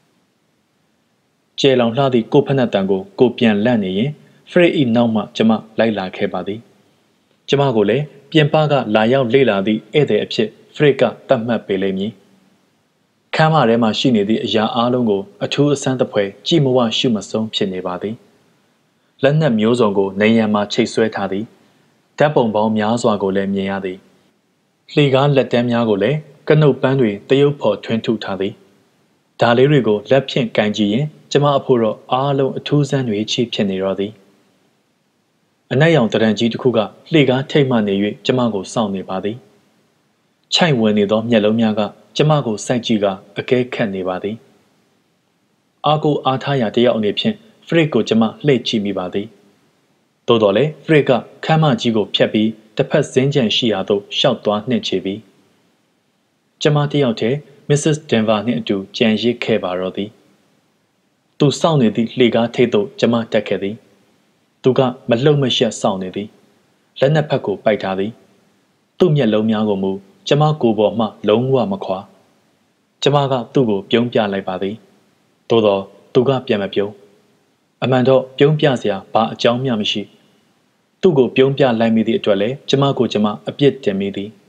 ကျဲလောင်လှသည့်ကိုဖက်နှက်တန်ကိုပြန်လန့်နေရင်ဖရစ်ဤနောက်မှကျမလိုက်လာခဲ့ပါသည်ကျမကိုလည်းပြင်ပကလာရောက်လေ့လာသည့်ဧည့်သည်အဖြစ်ဖရစ်ကသတ်မှတ်ပေးလိမ့်မည်ခန်းမထဲမှာရှိနေသည့်အရာအလုံးကိုအထူးအဆန်းသဖွယ်ကြည်မဝရှုမဆုံးဖြစ်နေပါသည်လက်နက်မျိုးစုံကိုနေရန်မှာချိတ်ဆွဲထားသည်ဓာတ်ပုံပေါင်းများစွာကိုလည်းမြင်ရသည်လှေကားလက်တန်းများကိုလည်းကနုတ်ပန်းတွေတရုပ်ဖော်ထွင်းထုထားသည်ဒါလေးတွေကိုလက်ဖြင့်ကန်ကြည့်ရင်ကျမအဖို့တော့အားလုံးအထူးဆန်းတွေချိဖြစ်နေတော့သည်အနက်ရောင်တရံကြီးတစ်ခုကလှေကားထိတ်မှနေ၍ကျမကိုစောင့်နေပါသည်ခြိုက်ဝင်နေသောမျက်လုံးများကကျမကိုစိုက်ကြည့်ကအကဲခတ်နေပါသည်အားကိုအားထားရာတယောက်အနေဖြင့်ဖရစ်ကိုကျမလှည့်ကြည့်မိပါသည်သို့တော်လည်းဖရစ်ကခမ်းမကြီးကိုဖြတ်ပြီးတစ်ဖက်စင်းကြံရှိရာသို့ရှောက်သွားနှင့်ချေပြီးကျမတယောက်တည်းမစ္စစ်ဒန်ဗာနှင့်အတူကြံရစ်ခဲ့ပါတော့သည်သူစောင့်နေသည့်လှေကားထိပ်သို့ကျမတက်ခဲ့သည်သူကမလှုပ်မရှက်စောင့်နေသည်လက်နက်ဖက်ကိုပိုက်ထားသည်သူ့မျက်လုံးများကိုမူကျမကိုယ်ပေါ်မှလုံးဝမခွာကျမကသူ့ကိုပြုံးပြလိုက်ပါသည်သို့သောသူကပြန်မပြုံးအမှန်တော့ပြုံးပြစရာဘာအကြောင်းမျှမရှိသူ့ကိုပြုံးပြလိုက်မိသည့်အတွက်လည်းကျမကိုကျမအပြစ်တင်မိသည်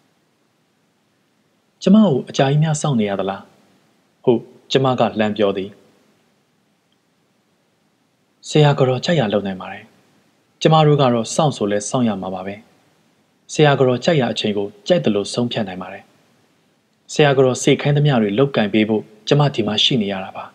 ကျမကိုအကြာကြီးများစောင့်နေရသလားဟုတ်ကျမကလှမ်းပြောသည်ဆရာကတော့ကြိုက်ရလုံနိုင်ပါတယ်ကျမတို့ကတော့စောင့်ဆိုလဲစောင့်ရမှာပါပဲဆရာကတော်ကြိုက်ရအချိန်ကိုကြိုက်တယ်လို့ဆုံးဖြတ်နိုင်ပါတယ်ဆရာကတော်စိတ်ခိုင်းသမျှတွေလောက်ကင်ပေးဖို့ကျမဒီမှာရှိနေရတာပါ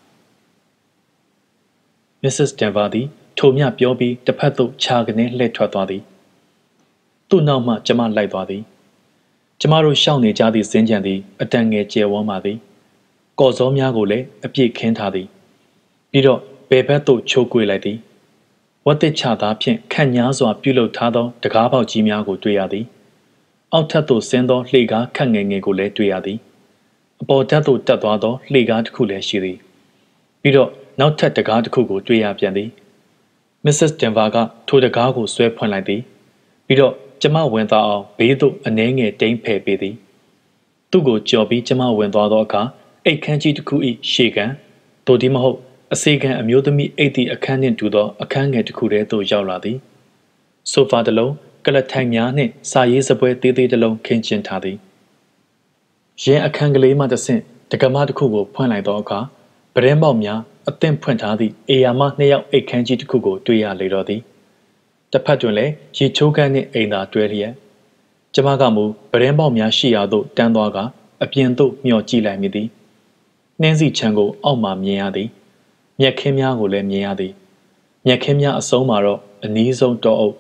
မစ္စစ်တန်ဗာသည်ထိုမြပြောပြီးတစ်ဖက်သို့ခြာကနေလှည့်ထွက်သွားသည်သူ့နောက်မှကျမလိုက်သွားသည်ကျမတို့ရှောင်နေကြသည့်ဇင်းကြံသည်အတန်ငယ်ကျယ်ဝန်းပါသည်ကော်စောများကိုလည်းအပြည့်ခင်းထားသည်ပြီးတော့ဘယ်ဘက်သို့ချိုးကွေလိုက်သည်ဝတ်တစ်ချသားဖြင့်ခန့်ညားစွာပြုလုပ်ထားသောတကားပေါက်ကြီးများကိုတွေ့ရသည်အောက်ထပ်သို့ဆင်းသောလှေကားခန့်ငယ်ငယ်ကိုလည်းတွေ့ရသည်အပေါ်ထပ်သို့တက်သွားသောလှေကားတစ်ခုလည်းရှိသည်ပြီးတော့နောက်ထပ်တကားတစ်ခုကိုတွေ့ရပြန်သည်မစ္စစ်တင်ဗာကထိုတကားကိုဆွဲဖွင့်လိုက်သည်ပြီးတော့ကျမဝင်သွားအောင်ဘေးသို့အနှဲငယ်တိမ်ဖယ်ပေးသည်သူ့ကိုကြော်ပြီးကျမဝင်သွားသောအခါအိတ်ခမ်းကြီးတစ်ခု၏ရှေ့ကန်တို့ဒီမဟုတ်အစေခံအမျိုးသမီးအိတ်သည့်အခန်းနှင့်တူသောအခန်းငယ်တစ်ခုထဲသို့ရောက်လာသည်ဆိုဖာတစ်လုံးကလထိုင်များနှင့်စာရေးစပွဲသေးသေးတစ်လုံးခင်းကျင်းထားသည်ရင်အခန်းကလေးမှတစ်ဆင့်တက္ကမတစ်ခုကိုဖွင့်လိုက်သောအခါပရင်းပေါက်များအသင့်ဖွင့်ထားသည့်အေယာမနှစ်ယောက်အိတ်ခမ်းကြီးတစ်ခုကိုတွေ့ရလေတော့သည်တစ်ဖက်တွင်လည်းရေချိုးခန်းနှင့်အိမ်သာတွဲလျက်ကျမကမူပရင်းပေါက်များရှိရာသို့တန်းသွားကအပြင်သို့မျှော်ကြည့်လိုက်မိသည်နှင်းစီချံကိုအောက်မှမြင်ရသည်မြက်ခင်းများကိုလည်းမြင်ရသည်မြက်ခင်းများအစုံမှာတော့အနီးဆုံးတောအုပ်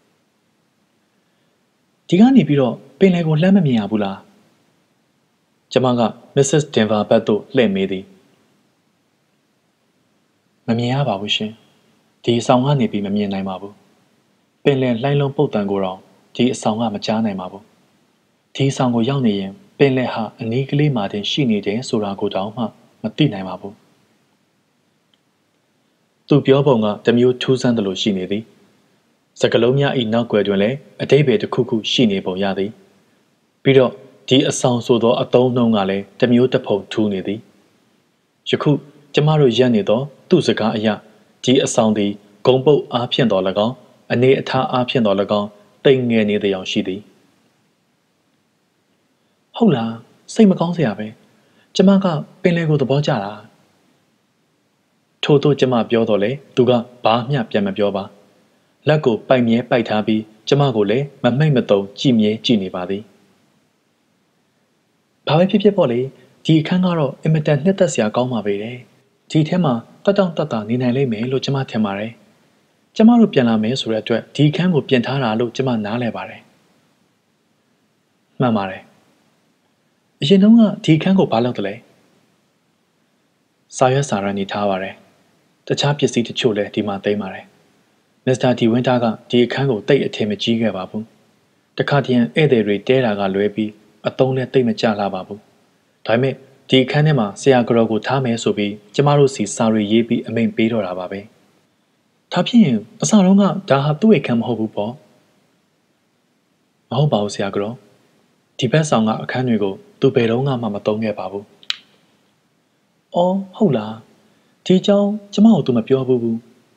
ဒီကနေပြီးတော့ပင်လယ်ကိုလှမ်းမမြင်ရဘူးလားကျမကမစ္စစ်တင်ဗာဘက်သို့လှည့်မေးသည်မမြင်ရပါဘူးရှင်ဒီအဆောင်ကနေပြီးမမြင်နိုင်ပါဘူးပင်လယ်လှိုင်းလုံးပုတ်တန်ကိုတော့ဒီအဆောင်ကမကြားနိုင်ပါဘူးဒီအဆောင်ကိုရောက်နေရင်ပင်လယ်ဟာအနီးကလေးမှတင်ရှိနေတယ်ဆိုတာကိုတောင်မှမသိနိုင်ပါဘူးသူပြောပုံကတမျိုးထူးဆန်းတယ်လို့ရှိနေသည်စကလုံးများ၏နောက်ွယ်တွင်လည်းအတိတ်ပဲတစ်ခုခုရှိနေပုံရသည်ပြီးတော့ဒီအဆောင်ဆိုသောအသုံးနှုန်းကလည်းတမျိုးတစ်ဖုံထူးနေသည်ယခုကျမတို့ရက်နေသောသူ့စကားအရဒီအဆောင်သည်ဂုံပုတ်အားဖြင့်တော်၎င်းအနေအထားအားဖြင့်တော်၎င်းတိမ်ငယ်နေသည်အောင်ရှိသည်ဟုတ်လားစိတ်မကောင်းစရာပဲကျမကပင်လယ်ကိုသဘောကျတာထို့သို့ကျမပြောတော့လေသူကဘာမျှပြန်မပြောပါလက်ကိုပိုက်မြဲပိုက်ထားပြီးကျမကိုလည်းမမိတ်မတုံကြည်မြဲကြည့်နေပါသည်ဘာပဲဖြစ်ဖြစ်ပေါ့လေဒီအခန်းကတော့အင်မတန်နှစ်သက်စရာကောင်းပါပဲတဲ့ဒီထဲမှာတက်တောင့်တက်တာနေနိုင်လိမ့်မယ်လို့ကျမထင်ပါတယ်ကျမတို့ပြန်လာမယ်ဆိုတဲ့အတွက်ဒီအခန်းကိုပြင်ထားတာလို့ကျမနားလည်ပါတယ်မှန်ပါတယ်အရင်တုန်းကဒီအခန်းကိုဘာလုပ်တယ်လဲစာရွက်စာတမ်းနေထားပါတယ်တခြားပစ္စည်းတချို့လည်းဒီမှာသိမ်းပါတယ်မစ္စတာဒီဝင်းတာကဒီအခန်းကိုတိတ်အထင်မကြီးခဲ့ပါဘူးတခါတည်းဧည့်သည်တွေတဲတာကလွဲပြီးအသုံးလည်းတိတ်မကြလာပါဘူးဒါပေမဲ့ဒီအခန်းထဲမှာဆရာကတော်ကိုထားမယ်ဆိုပြီးကျမတို့စီစာရီရေးပြီးအမိန့်ပေးတော့တာပါပဲဒါဖြစ်ရင်အစတုန်းကဒါဟာသူ့အခန်းမဟုတ်ဘူးပေါ့မဟုတ်ပါဘူးဆရာကတော်ဒီဘက်ဆောင်ကအခန်းတွေကိုသူဘယ်တော့မှမသုံးခဲ့ပါဘူးအော်ဟုတ်လားဒီအကြောင်းကျမကိုသူမပြောဘူး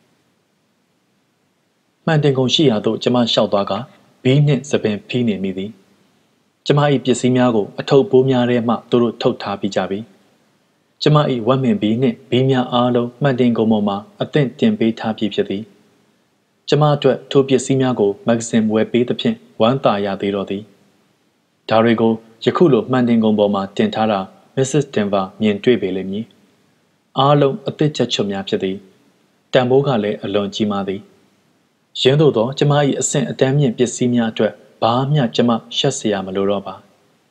မှန်တင်ကုန်ရှိရာသို့ကျမလျှောက်သွားကဘီးနှင့်စပင်ဖီးနေမိသည်ကျမ၏ပစ္စည်းများကိုအထုပ်ပိုးများထဲမှသူတို့ထုတ်ထားပြီးကြပြီကျမ၏ဝက်မင်ဘီးနှင့်ဘီးများအားလုံးမှန်တင်ကုန်ပေါ်မှာအသင့်တင်ပေးထားပြီးဖြစ်သည်ကျမအတွက်ထိုပစ္စည်းများကိုမဂ္ဂဇင်းဝယ်ပေးသဖြင့်ဝမ်းသာရသေးတော့သည်ဒါတွေကိုယခုလိုမှန်တင်ကုန်ပေါ်မှာတင်ထားတာမစ္စစ်တင်ဗာမြင်တွေ့ပေလိမ့်မည်အားလုံးအသစ်ချက်ချွတ်များဖြစ်သည်တန်ဖိုးကလည်းအလွန်ကြီးမားသည်ရင်းတို့သောကျမ၏အဆင့်အတန်းမြင့်ပစ္စည်းများအတွက်ဘာမျှကျမရှက်เสียမလိုတော့ပါ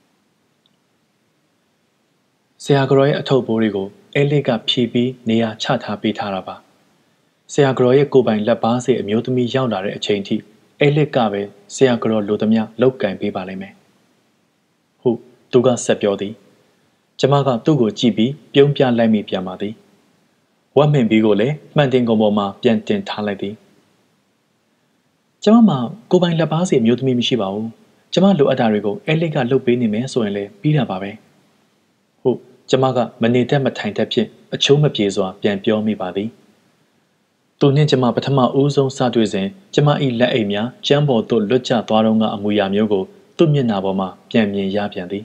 ဆရာကတော်ရဲ့အထုပ်ပိုးတွေကိုအဲလစ်ကဖြီးပြီးနေရာချထားပေးထားတာပါဆရာကတော်ရဲ့ကိုယ်ပိုင်လက်ပါစေအမျိုးသမီးရောက်လာတဲ့အချိန်ထိအဲလစ်ကပဲဆရာကတော်လိုသမျှလောက်ကင်ပေးပါလိမ့်မယ်ဟုတ်သူကဆက်ပြောသည်ကျမကသူ့ကိုကြည့်ပြီးပြုံးပြလိုက်မိပြန်ပါသည်ဝက်မင်ဘီကိုလည်းမှန်တင်ကုန်ပေါ်မှာပြန်တင်ထားလိုက်သည်ကျမမှာကိုယ်ပိုင်လက်ပါစီအမျိုးသမီးမရှိပါဘူးကျမလိုအပ်တာတွေကိုအဲလစ်ကလှုပ်ပေးနေမယ်ဆိုရင်လည်းပြီးတာပါပဲဟုတ်ကျမကမနေတတ်မထိုင်တတ်ဖြင့်အချိုးမပြေစွာပြန်ပြောမိပါသည်သူနှင့်ကျမပထမဦးဆုံးစတွေ့စဉ်ကျမ၏လက်အိတ်များကျမ်းပေါ်သို့လွတ်ကျသွားတော့ကအမူအရာမျိုးကိုသူ့မျက်နှာပေါ်မှာပြန်မြင်ရပြန်သည်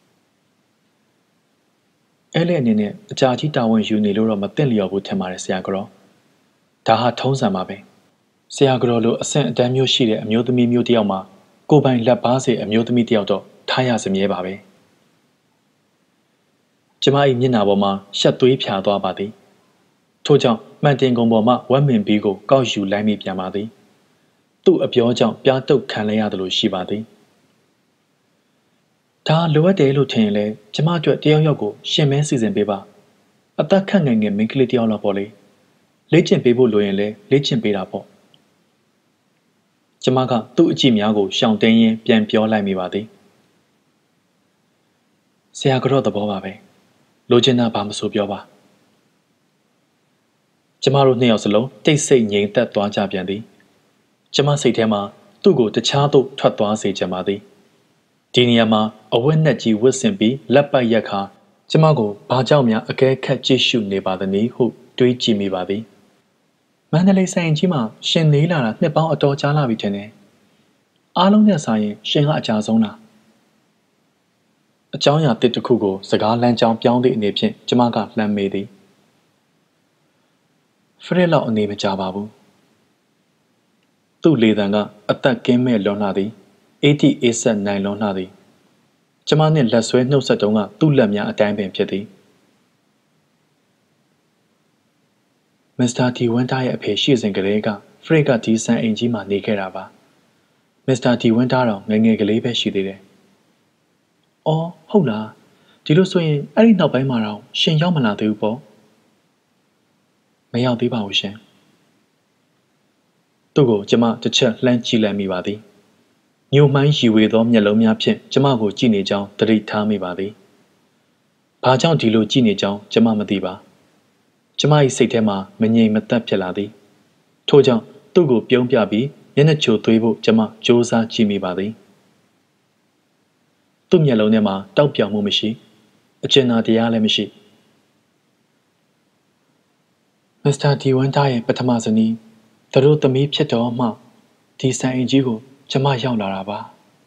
အဲလစ်အနေနဲ့အကြာကြီးတာဝန်ယူနေလို့တော့မသင့်လျော်ဘူးထင်ပါတယ်ဆရာကတော်ဒါဟာထုံးစံပါပဲဆရာကတော်လိုအဆင့်အတန်းမျိုးရှိတဲ့အမျိုးသမီးမျိုးတယောက်မှာကိုပိုင်လက်ပါစေအမျိုးသမီးတယောက်တော့ထားရစမြဲပါပဲကျမ၏မျက်နှာပေါ်မှာရှက်သွေးဖြာသွားပါသည်ထို့ကြောင့်မှန်တင်ကုန်ပေါ်မှဝက်မင်ဘီကိုကောက်ယူလိုက်မိပြန်ပါသည်သူ့အပြောကြောင့်ပြားတုတ်ခံလိုက်ရတယ်လို့ရှိပါသည်ဒါလိုအပ်တယ်လို့ထင်ရင်လေကျမအတွက်တယောက်ယောက်ကိုရှင်မဲစီစဉ်ပေးပါအသက်ခန့်ငယ်ငယ်မိန်းကလေးတယောက်လောက်ပေါ့လေလေ့ကျင့်ပေးဖို့လိုရင်လည်းလေ့ကျင့်ပေးတာပေါ့ကျမကသူ့အကြည့်များကိုရှောင်တင်းရင်းပြန်ပြောလိုက်မိပါသည်ဆရာကတော့သဘောပါပဲလိုချင်တာဘာမဆိုပြောပါကျမတို့နှစ်ယောက်စလုံးတိတ်ဆိတ်ငြိမ်သက်သွားကြပြန်သည်ကျမစိတ်ထဲမှာသူ့ကိုတခြားသို့ထွက်သွားစေချင်ပါသည်ဒီနေရာမှာအဝတ်နဲ့ကြီးဝတ်ဆင်ပြီးလက်ပတ်ရက်ခါကျမကိုဘာကြောင့်များအကဲခတ်ကြည့်ရှုနေပါသနည်းဟုတွေးကြည့်မိပါသည်မန္တလေးဆိုင်ကြီးမှာရှင်နေလာတာနှစ်ပေါင်းအတော်ကြာလာပြီထင်တယ်အားလုံးနဲ့ဆိုင်ရင်ရှင်ကအကြာဆုံးလားအကြောင်းအရာတစ်တစ်ခုကိုစကားလမ်းကြောင်းပြောင်းသည့်အနေဖြင့်ကျမကလှမ်းမေးသည်ဖရက်လောက်အနေမကြပါဘူးသူ့လေတံကအသက်ကင်းမဲ့လွန်လှသည်80 80နိုင်လွန်လှသည်ကျမနှင့်လက်ဆွဲနှုတ်ဆက်တုံးကသူ့လက်များအတိုင်းပင်ဖြစ်သည်မစ္စတာဒီဝင်းတာရဲ့အဖေရှိစဉ်ကလေးကဖရက်ကဒီဆန်အိမ်ကြီးမှာနေခဲ့တာပါမစ္စတာဒီဝင်းတာတော့ငယ်ငယ်ကလေးပဲရှိသေးတယ်အော်ဟုတ်လားဒီလိုဆိုရင်အဲ့ဒီနောက်ပိုင်းမှာတော့ရှင်ရောက်မလာသေးဘူးပေါ့မရောက်သေးပါဘူးရှင်သူ့ကိုကျမတစ်ချက်လှမ်းကြည့်လိုက်မိပါသည်ညှို့မှိုင်းရီဝေသောမျက်လုံးများဖြင့်ကျမကိုကြည့်နေကြောင်းသတိထားမိပါသည်ဘာကြောင့်ဒီလိုကြည့်နေကြောင်းကျမမသိပါကျမ၏စိတ်ထဲမှာမငြိမ်မသက်ဖြစ်လာသည်ထို့ကြောင့်သူ့ကိုပြုံးပြပြီးမျက်နှာချိုသွေးဖို့ကျမစူးစမ်းကြည့်မိပါသည်သူ့မျက်လုံးထဲမှာတောက်ပြောင်မှုမရှိအကျဉ်းသာတရားလည်းမရှိမစ္စတာဒီဝမ်တာရဲ့ပထမဇနီးသူတို့သမီးဖြစ်တော်မှဒီဆိုင်အင်ကြီးကိုကျမရောက်လာတာပါ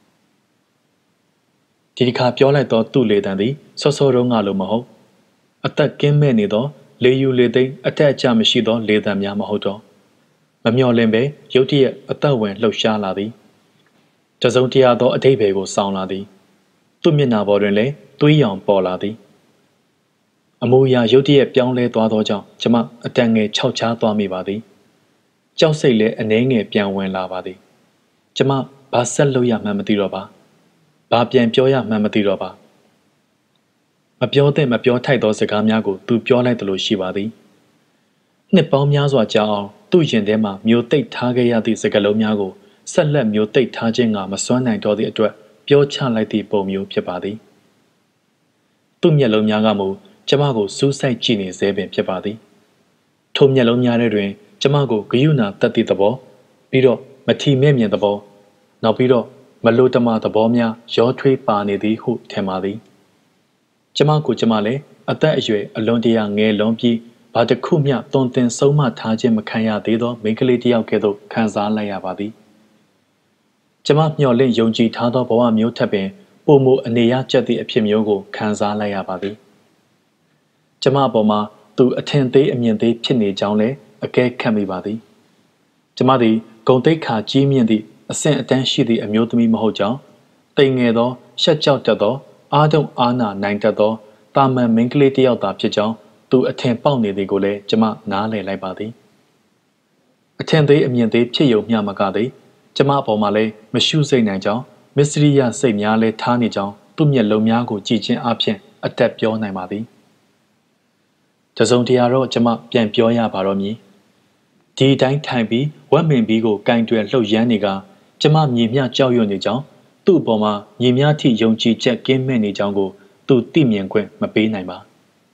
ဒီတစ်ခါပြောလိုက်တော့သူ့လေတံသည်စောစောတုန်းကလိုမဟုတ်အသက်ကင်းမဲ့နေသောလေယူလေသိမ်းအတက်အကျမရှိသောလေတံများမဟုတ်တော့မမျော်လင့်ပဲရုတ်တရက်အသက်ဝင်လှုပ်ရှားလာသည်တစုံတရာသောအတိတ်ဘယ်ကိုစောင်းလာသည်သူ့မျက်နှာပေါ်တွင်လည်းသွေးရောင်ပေါ်လာသည်အမူအရာရုတ်တရက်ပြောင်းလဲသွားသောကြောင့်ကျမအတန်ငယ်ခြောက်ခြားသွားမိပါသည်ကြောက်စိတ်လည်းအနှဲငယ်ပြန်ဝင်လာပါသည်ကျမဘာဆက်လုပ်ရမှန်းမသိတော့ပါဘာပြန်ပြောရမှန်းမသိတော့ပါမပြောသင့်မပြောထိုက်သောစကားများကိုသူပြောလိုက်သလိုရှိပါသည်နှစ်ပေါင်းများစွာကြာအောင်သူ့ရင်ထဲမှာမျိုးသိပ်ထားခဲ့ရသည့်စကားလုံးများကိုဆက်လက်မျိုးသိပ်ထားခြင်းကမစွမ်းနိုင်တော့သည့်အတွက်ပြောချလိုက်သည့်ပုံမျိုးဖြစ်ပါသည်သူ့မျက်လုံးများကမူကျမကိုစူးစိုက်ကြည့်နေစေပင်ဖြစ်ပါသည်ထိုမျက်လုံးများထဲတွင်ကျမကိုဂယုဏတက်သည့်သဘောပြီးတော့မထီမဲ့မြင်သဘောနောက်ပြီးတော့မလိုတမသဘောများရောထွေးပါနေသည်ဟုထင်ပါသည်ကျမကိုကျမလည်းအသက်အရွယ်အလွန်တရာငယ်လွန်ပြီးဘာတစ်ခုမျှသွန်သင်ဆုံးမထားခြင်းမခံရသေးသောမိန်းကလေးတစ်ယောက်ကဲ့သို့ခံစားလိုက်ရပါသည်ကျမမျှော်လင့်ယုံကြည်ထားသောဘဝမျိုးထက်ပင်ပိုမိုအနေရကျက်သည့်အဖြစ်မျိုးကိုခံစားလိုက်ရပါသည်ကျမအပေါ်မှာသူအထင်သေးအမြင်သေးဖြစ်နေကြောင်းလည်းအကဲခတ်မိပါသည်ကျမသည်ဂုံတိတ်ခါကြီးမြင့်သည့်အဆင့်အတန်းရှိသည့်အမျိုးသမီးမဟုတ်ကြောင်းတိမ်ငယ်သောရှက်ကြောက်တတ်သောအားတုံအားနာနိုင်တတ်သောတာမန်မိန်းကလေးတစ်ယောက်သာဖြစ်ကြောင်းသူအထင်ပေါက်နေသည်ကိုလည်းကျမနားလည်လိုက်ပါသည်အထင်သေးအမြင်သေးဖြစ်ယုံမျှမကသည်ကျမအပေါ်မှာလည်းမရှုစိတ်နိုင်ကြောင်းမစ္စရိယစိတ်များလည်းထားနေကြောင်းသူ့မျက်လုံးများကိုကြည့်ခြင်းအပြင်အတက်ပြောနိုင်ပါသည်တစုံတရာတော့ကျမပြန်ပြောရပါတော့မည်ဒီတိုင်းထိုင်ပြီးဝက်မင်ဘီကိုကင်တွယ်လှုပ်ရမ်းနေကကျမမြေမြကြောက်ရွံ့နေကြောင်းသူ့အပေါ်မှာမြေမြထိယုံကြည်ချက်ကင်းမဲ့နေကြောင်းကိုသူသိမြင်ခွင့်မပေးနိုင်ပါ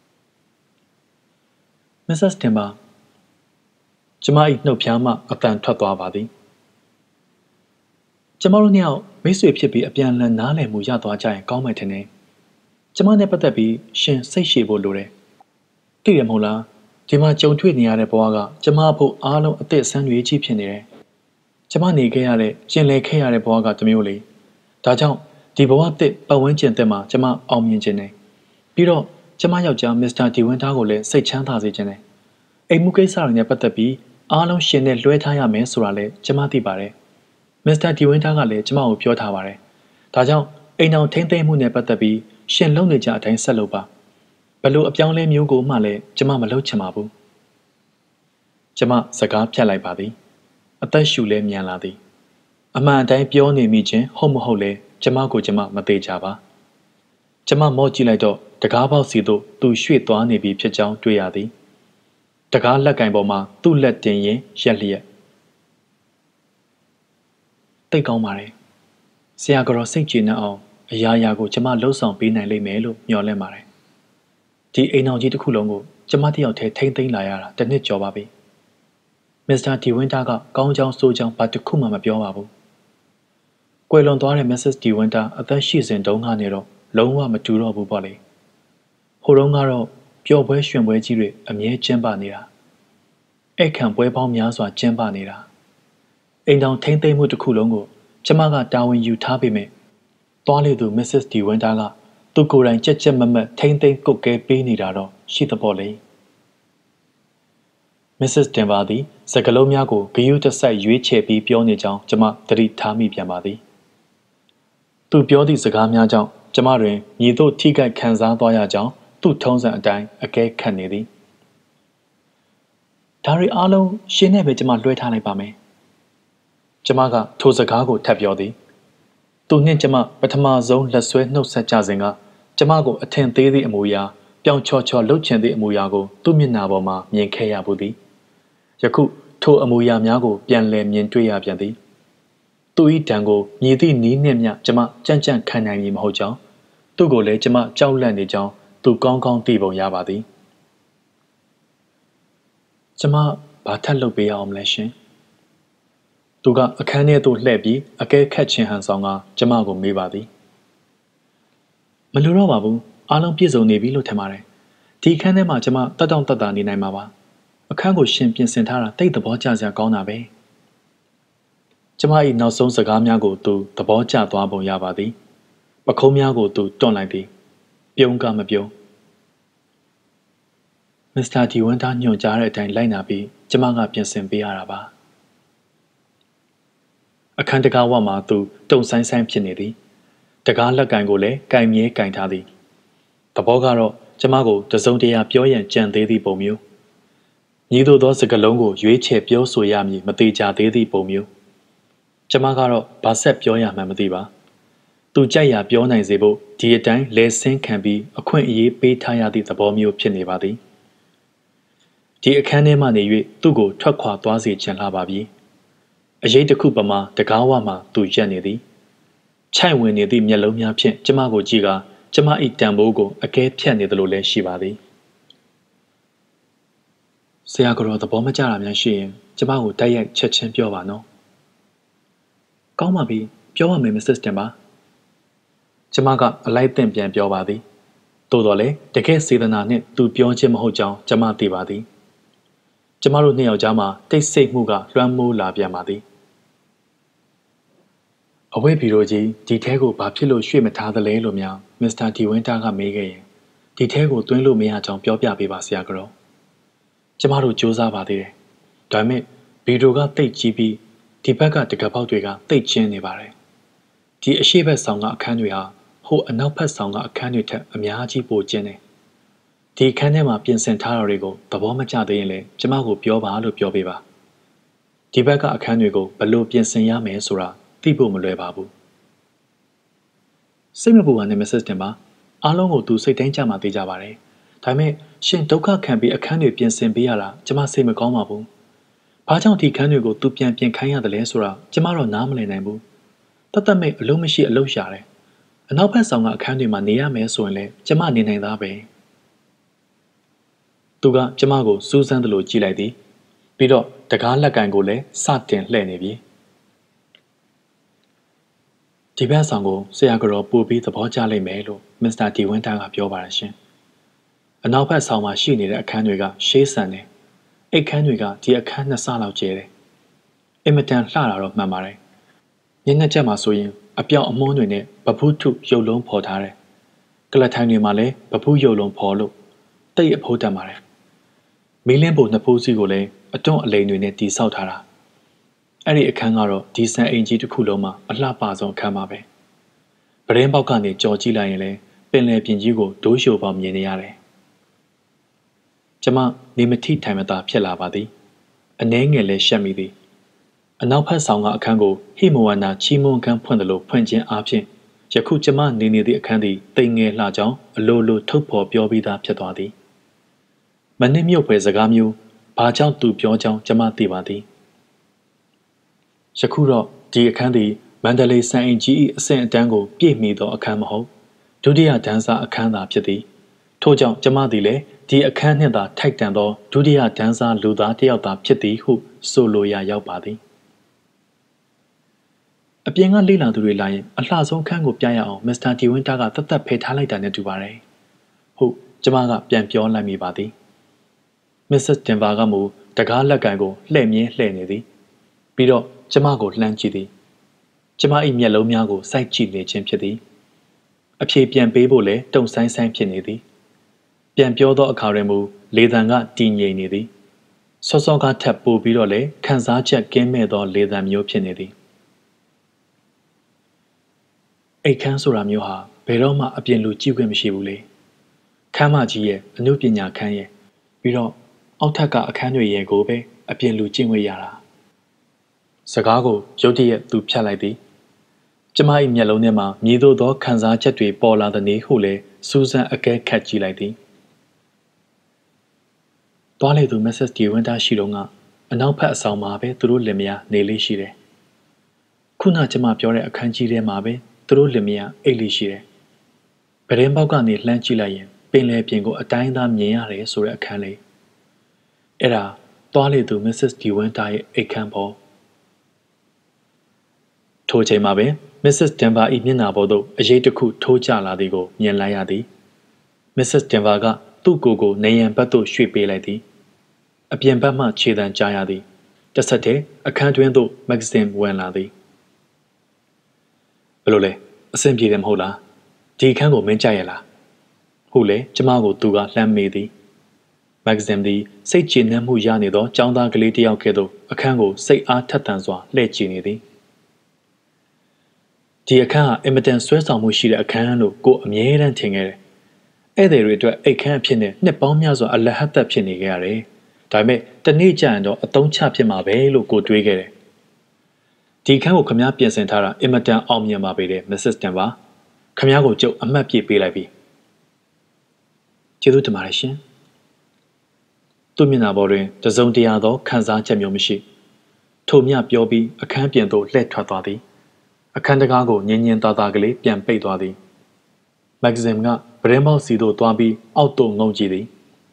မစ္စစ်တင်ပါကျမ၏နှုတ်ဖျားမှအတန်ထွက်သွားပါသည်ကျမတို့နှစ်ယောက်မိတ်ဆွေဖြစ်ပြီးအပြန်အလှန်နားလည်မှုရသွားကြရင်ကောင်းမယ်ထင်တယ်ကျမနဲ့ပတ်သက်ပြီးရှင်စိတ်ရှည်ဖို့လိုတယ်သိရမဟုတ်လားဒီမှာကြုံတွေ့နေရတဲ့ဘဝကကျမအဖို့အားလုံးအသက်ဆန်းရွေးကြီးဖြစ်နေတယ်ကျမနေခဲ့ရတဲ့ကျင်လည်ခဲ့ရတဲ့ဘဝကတမျိုးလေဒါကြောင့်ဒီဘဝတစ်ပတ်ဝန်းကျင်တဲ့မှာကျမအောင်မြင်ခြင်းတယ်ပြီးတော့ကျမယောက်ျားမစ္စတာဒီဝင်းသားကိုလည်းစိတ်ချမ်းသာစေခြင်းတယ်အိမ်မှုကိစ္စတွေနဲ့ပတ်သက်ပြီးအားလုံးရှင်နဲ့လွှဲထားရမယ်ဆိုတာလည်းကျမသိပါတယ်မစ္စတာဒီဝင်းတာကလည်းကျမကိုပြောထားပါတယ်ဒါကြောင့်အိမ်တော်ထိမ့်သိမ်းမှုနဲ့ပတ်သက်ပြီးရှင်လုံနေကြအတိုင်းဆက်လုပ်ပါဘလို့အပြောင်းလဲမျိုးကိုမှလည်းကျမမလုပ်ချင်ပါဘူးကျမစကားဖြတ်လိုက်ပါသည်အသက်ရှူလဲမြန်လာသည်အမှန်အတိုင်းပြောနေမိခြင်းဟုတ်မဟုတ်လဲကျမကိုကျမမသေးကြပါကျမမော့ကြည့်လိုက်တော့တကားပေါက်စီသို့သူရွှေ့သွားနေပြီဖြစ်ကြောင်းတွေ့ရသည်တကားလက်ကင်ပေါ်မှာသူ့လက်တင်ရင်ရက်လျက်တိတ်ကောင်းပါတယ်ဆရာကတော့စိတ်ကြည်နေအောင်အရာရာကိုကျမလှုပ်ဆောင်ပေးနိုင်လိမ့်မယ်လို့မျှော်လင့်ပါတယ်ဒီအိမ်အောင်ကြီးတစ်ခုလုံးကိုကျမတယောက်တည်းထိမ့်သိမ်းလာရတာတစ်နှစ်ကျော်ပါပြီမစ္စတာဒီဝင်းတာကကောင်းကြောင်းဆိုးကြောင်းဘာတစ်ခုမှမပြောပါဘူးကွယ်လွန်သွားတဲ့မစ္စစ်ဒီဝင်းတာအသက်ရှိစဉ်တုန်းကနေတော့လုံးဝမတူတော့ဘူးပေါ့လေဟိုတုန်းကတော့ပျော်ပွဲရွှင်ပွဲကြီးတွေအမြဲကျင်းပနေတာအဲ့ခံပွဲပေါင်းများစွာကျင်းပနေတာအိမ်တော်ထိမ့်သိမ်းမှုတစ်ခုလုံးကိုကျမကတာဝန်ယူထားပေမဲ့သွားလေသူမစ္စစ်ဒီဝင်းတာကသူကိုယ်တိုင်ကြက်ကြက်မမတ်ထိမ့်သိမ်းကုတ်ကဲပေးနေတာတော့ရှိသပေါ့လေမစ္စစ်တင်ပါသည်စကလုံးများကိုဂယုတစိုက်ရွေးချယ်ပြီးပြောနေကြောင်းကျမသတိထားမိပြန်ပါသည်သူပြောသည့်စကားများကြောင့်ကျမတွင်ညီတို့ထိခိုက်ခံစားသွားရကြောင်းသူ့ထုံးစံအတိုင်းအကဲခတ်နေသည်ဒါတွေအားလုံးရှင်းနဲ့ပဲကျမလွှဲထားလိုက်ပါမယ်ကျမကထိုစကားကိုထပ်ပြောသည်သူနှင့်ကျမပထမဆုံးလက်ဆွဲနှုတ်ဆက်ကြစဉ်ကကျမကိုအထင်သေးသည့်အမူအရာပြောင်ချော်ချော်လှုပ်ချင်သည့်အမူအရာကိုသူ့မျက်နှာပေါ်မှာမြင်ခဲ့ရဘူးသည်ယခုထိုအမူအရာများကိုပြန်လည်မြင်တွေ့ရပြန်သည်သူ၏တံကိုမြည်သည့်နီးနှင့်မျှကျမကြံ့ကြံ့ခံနိုင်မည်မဟုတ်ကြောင်းသူ့ကိုလည်းကျမကြောက်လန့်နေကြောင်းသူကောင်းကောင်းသိပုံရပါသည်ကျမဘာထပ်လုပ်ပေးရအောင်မလဲရှင်သူကအခန်းထဲသို့လှည့်ပြီးအကဲခတ်ခြင်းဟန်ဆောင်ကကျမကိုမေးပါသည်မလိုတော့ပါဘူးအားလုံးပြည့်စုံနေပြီလို့ထင်ပါတယ်ဒီအခန်းထဲမှာကျမတတ်တောင့်တတ်တာနေနိုင်မှာပါအခန်းကိုရှင်ပြင်ဆင်ထားတာတိတ်သဘောကျစရာကောင်းတာပဲကျမ၏နောက်ဆုံးစကားများကိုသူသဘောကျသွားပုံရပါသည်ပခုံးများကိုသူတွန့်လိုက်သည်ပြုံးကမပြုံးမစ္စတာဒီဝင်းသားညွှန်ကြားတဲ့အတိုင်းလိုက်နာပြီးကျမကပြင်ဆင်ပေးရတာပါအခန်းတကားဝမှာသူတုံဆိုင်ဆိုင်ဖြစ်နေသည်တကားလက်ကင်ကိုလည်းကင်မြဲကင်ထားသည်သဘောကတော့ကျမကိုတစုံတရာပြောရန်ကြံသေးသည့်ပုံမျိုးညီတို့သောစကားလုံးကိုရွေးချယ်ပြောဆိုရမည်မသေးကြသေးသည့်ပုံမျိုးကျမကတော့ဘာဆက်ပြောရမှန်းမသိပါသူကြိုက်ရာပြောနိုင်စေဖို့ဒီအတိုင်းလဲဆင်းခံပြီးအခွင့်အရေးပေးထားရသည့်သဘောမျိုးဖြစ်နေပါသည်ဒီအခန်းထဲမှနေ၍သူ့ကိုထွက်ခွာသွားစေချင်လာပါပြီအရေးတစ်ခုပမာတကားဝမှသူရက်နေသည်ခြိုက်ဝင်နေသည့်မျက်လုံးများဖြင့်ကျမကိုကြည့်ကကျမ၏တံပိုးကိုအကဲဖြတ်နေသလိုလည်းရှိပါသည်ဆရာကတော့သဘောမကျတာများရှိရင်ကျမကိုတိုက်ရိုက်ချက်ချင်းပြောပါနော်ကောင်းပါပြီပြောပါမယ်မစ္စစ်တင်ပါကျမကအလိုက်သင့်ပြန်ပြောပါသည်သို့တော်လည်းတကယ်စေတနာနှင့်သူပြောခြင်းမဟုတ်ကြောင်းကျမသိပါသည်ကျမတို့နှစ်ယောက်ကြားမှာတိတ်ဆိတ်မှုကလွှမ်းမိုးလာပြန်ပါသည်အဝိဘီရိုကြီးဒီထဲကိုဘာဖြစ်လို့ရွှေ့မထားသလဲလို့များမစ္စတာဒီဝင်းတာကမေးခဲ့ရင်ဒီထဲကိုသွင်းလို့မရကြောင်းပြောပြပေးပါဆရာကတော့ကျမတို့စူးစမ်းပါသေးတယ်ဒါပေမဲ့ဗီဒီယိုကတိတ်ကြီးပြီးဒီဘက်ကတကပေါက်တွေကတိတ်ချင်းနေပါတယ်ဒီအရှိဘက်ဆောင်ကအခန်းတွေဟာဟိုအနောက်ဘက်ဆောင်ကအခန်းတွေထက်အများကြီးပိုကျင်းတယ်ဒီအခန်းထဲမှာပြင်ဆင်ထားတာတွေကိုသဘောမကျသေးရင်လည်းကျမကိုပြောပါလို့ပြောပေးပါဒီဘက်ကအခန်းတွေကိုဘယ်လိုပြင်ဆင်ရမယ်ဆိုတာသိဖို့မလွယ်ပါဘူးစိတ်မပူပါနဲ့မစ္စတင်ပါအားလုံးကိုသူစိတ်တိုင်းကြမှာသိကြပါတယ်ဒါပေမဲ့ရှင်ဒုက္ခခံပြီးအခန်းတွေပြင်ဆင်ပေးရတာကျမစိတ်မကောင်းပါဘူးဘာကြောင့်ဒီခန်းတွေကိုသူပြန်ပြင်ခိုင်းရတယ်လဲဆိုတာကျမတော့နားမလည်နိုင်ဘူးတတ်တတ်မဲ့အလုံးမရှိအလုံးရှာတယ်အနောက်ဘက်ဆောင်ကအခန်းတွေမှာနေရမယ်ဆိုရင်လည်းကျမနေနိုင်သားပဲသူကကျမကိုစူးစမ်းသလိုကြည့်လိုက်သည်ပြီးတော့တကားလက်ကင်ကိုလည်းစတင်လှည့်နေပြီဒီဘက်ဆောင်ကိုဆရာကတော့ပို့ပြီးသဘောကျလိမ့်မယ်လို့မစ္စတာဒီဝင်းတာကပြောပါတယ်ရှင်အနောက်ဘက်ဆောင်မှာရှိနေတဲ့အခန်းတွေကရှေးဆန်တယ်အိတ်ခန်းတွေကဒီအခန်း2ဆလောက်ကျဲတယ်အင်မတန်လှတာတော့မှန်ပါတယ်ညနေချက်မှာဆိုရင်အပြောင်အမွှန်းတွေနဲ့ပပုထုရုပ်လုံးဖော်ထားတယ်ကလထိုင်တွေမှာလည်းပပုရုပ်လုံးဖော်လို့တိတ်အဖိုးတက်ပါတယ်မီးလင်းပုံနှစ်ဖိုးစီကိုလည်းအတွန်းအလိန်တွေနဲ့တီဆောက်ထားတာအဲ့ဒီအခန်းကတော့ဒီဆန်အိမ်ကြီးတစ်ခုလုံးမှာအလှပဆုံးအခန်းပါပဲပရင်းပေါက်ကနေကြော်ကြည့်လိုက်ရင်လည်းပင်လယ်ပြင်ကြီးကိုဒိုးရှိုပေါမြင်နေရတယ်ကျမနေမထိထိုင်မသာဖြစ်လာပါသည်အနှဲငယ်လည်းရှက်မိသည်အနောက်ဘက်ဆောင်ကအခန်းကိုဟိမဝန္တာချီးမွမ်းခန်းဖွင့်တယ်လို့ဖွင့်ခြင်းအားဖြင့်ယခုကျမနေနေသည့်အခန်းသည်တိမ်ငယ်လှကြောင်းအလိုလိုထုတ်ဖော်ပြောပြီးသားဖြစ်သွားသည်မနစ်မြုပ်ဖွယ်စကားမျိုးဘာကြောင့်သူပြောကြောင်းကျမသိပါသည်ယခုတော့ဒီအခန်းသည်မန္တလေးစံအိမ်ကြီး၏အဆင့်အတန်းကိုပြည့်မီသောအခန်းမဟုတ်ဒုတိယဒန်းစားအခန်းသာဖြစ်သည်ထို့ကြောင့်ကျမသည်လည်းဒီအခန်းနှင့်သာထိုက်တန်သောဒုတိယဒန်းစားလူသားတစ်ယောက်သာဖြစ်သည်ဟုဆိုလိုရာရောက်ပါသည်အပြင်ကလေ့လာသူတွေလာရင်အလှဆုံးခန်းကိုပြရအောင်မစ္စတာဒီဝင်းတာကတတ်ဖယ်ထားလိုက်တာနဲ့တူပါတယ်ဟုတ်ကျမကပြန်ပြောလိုက်မိပါသည်မစ္စစ်တင်ဘာကမူတကားလက်ကန်ကိုလှည့်မြဲလှည့်နေသည်ပြီးတော့ကျမကိုလှမ်းကြည့်သည်ကျမ၏မျက်လုံးများကိုစိုက်ကြည့်နေခြင်းဖြစ်သည်အဖြေပြန်ပေးဖို့လည်းတုံဆိုင်ဆိုင်ဖြစ်နေသည်ပြန်ပြောသောအခါတွင်မူလေသံကတည်ငြိမ်နေသည်စောစောကထပ်ပို့ပြီးတော့လည်းခန်းစားချက်ကင်းမဲ့သောလေသံမျိုးဖြစ်နေသည်အိတ်ခမ်းဆိုတာမျိုးဟာဘယ်တော့မှအပြင်လူကြည့်ခွင့်မရှိဘူးလေခမ်းမကြီးရဲ့အနုပညာခန်းရဲ့ပြီးတော့အောက်ထက်ကအခန်းတွေရဲ့ကိုပဲအပြင်လူကြည့်ခွင့်ရတာစကားကိုရုတ်တရက်သူဖြတ်လိုက်သည်ကျမ၏မျက်လုံးထဲမှာမြည်သို့သောခံစားချက်တွေပေါ်လာသည်နည်းဟုလည်းစူးစမ်းအကဲခတ်ကြည့်လိုက်သည်တွားလေသူမက်ဆေ့ဒီဝင်းတာရှိတော့ကအနောက်ဘက်အဆောင်မှာပဲသူတို့လင်မယားနေလေးရှိတယ်ခုနကျမပြောတဲ့အခန်းကြီးထဲမှာပဲသူတို့လင်မယားအိတ်လေးရှိတယ်ပရင်းပေါက်ကနေလှမ်းကြည့်လိုက်ရင်ပင်လယ်ပြင်ကိုအတိုင်းသားမြင်ရတယ်ဆိုတဲ့အခန်းလေးအဲ့ဒါတွားလေသူမက်ဆေ့ဒီဝင်းတာရဲ့အိတ်ခန်းပေါ်ထိုချိန်မှာပင်မစ္စစ်ဒင်ဗာ၏မျက်နှာပေါ်သို့အရေးတစ်ခုထိုးကျလာသည်ကိုမြင်လိုက်ရသည်မစ္စစ်ဒင်ဗာကသူ့ကိုယ်ကိုနေရန်ဘက်သို့ရွှေ့ပေးလိုက်သည်အပြင်ဘက်မှခြေတံကြားရသည်တစ်ဆက်တည်းအခန်းတွင်းသို့မဂ္ဂဇင်းဝင်လာသည်ဘယ်လိုလဲအဆင်ပြေတယ်မဟုတ်လားဒီအခန်းကိုမင်းကြိုက်ရလားဟုတ်လေကျမကိုသူကလှမ်းမေးသည်မဂ္ဂဇင်းသည်စိတ်ကျေနပ်မှုရနေသောចောင်းသားကလေးတစ်ယောက်ကဲ့သို့အခန်းကိုစိတ်အားထက်သန်စွာလှည့်ကြည့်နေသည်ဒီအခန်းဟာအင်မတန်ဆွဲဆောင်မှုရှိတဲ့အခန်းလို့ကိုအမြဲတမ်းထင်ခဲ့တယ်။ဧည့်သည်တွေအတွက်အိတ်ခန်းအဖြစ်နဲ့နှစ်ပေါင်းများစွာအလဟတ်သက်ဖြစ်နေခဲ့ရတယ်။ဒါပေမဲ့တနေ့ကျရင်တော့အသုံးချဖြစ်မှာပဲလို့ကိုတွေးခဲ့တယ်။ဒီအခန်းကိုခမားပြင်ဆင်ထားတာအင်မတန်အောင်မြင်ပါပေတယ်မစ္စစ်တန်ပါ။ခမားကိုကျုပ်အမှတ်ပြပေးလိုက်ပြီ။ကျေးဇူးတင်ပါတယ်ရှင်။သူ့မျက်နှာပေါ်တွင်တစုံတရာသောခံစားချက်မျိုးမရှိ။ထို့မြပြောပြီးအခန်းပြင်သို့လှည့်ထွက်သွားသည်။အခန်းတကားကိုညင်ညင်သာသာကလေးပြန်ပိတ်သွားသည်မဂ္ဂဇင်းကပရင်းပေါက်စီသို့သွားပြီးအောက်သို့ငုံကြည့်သည်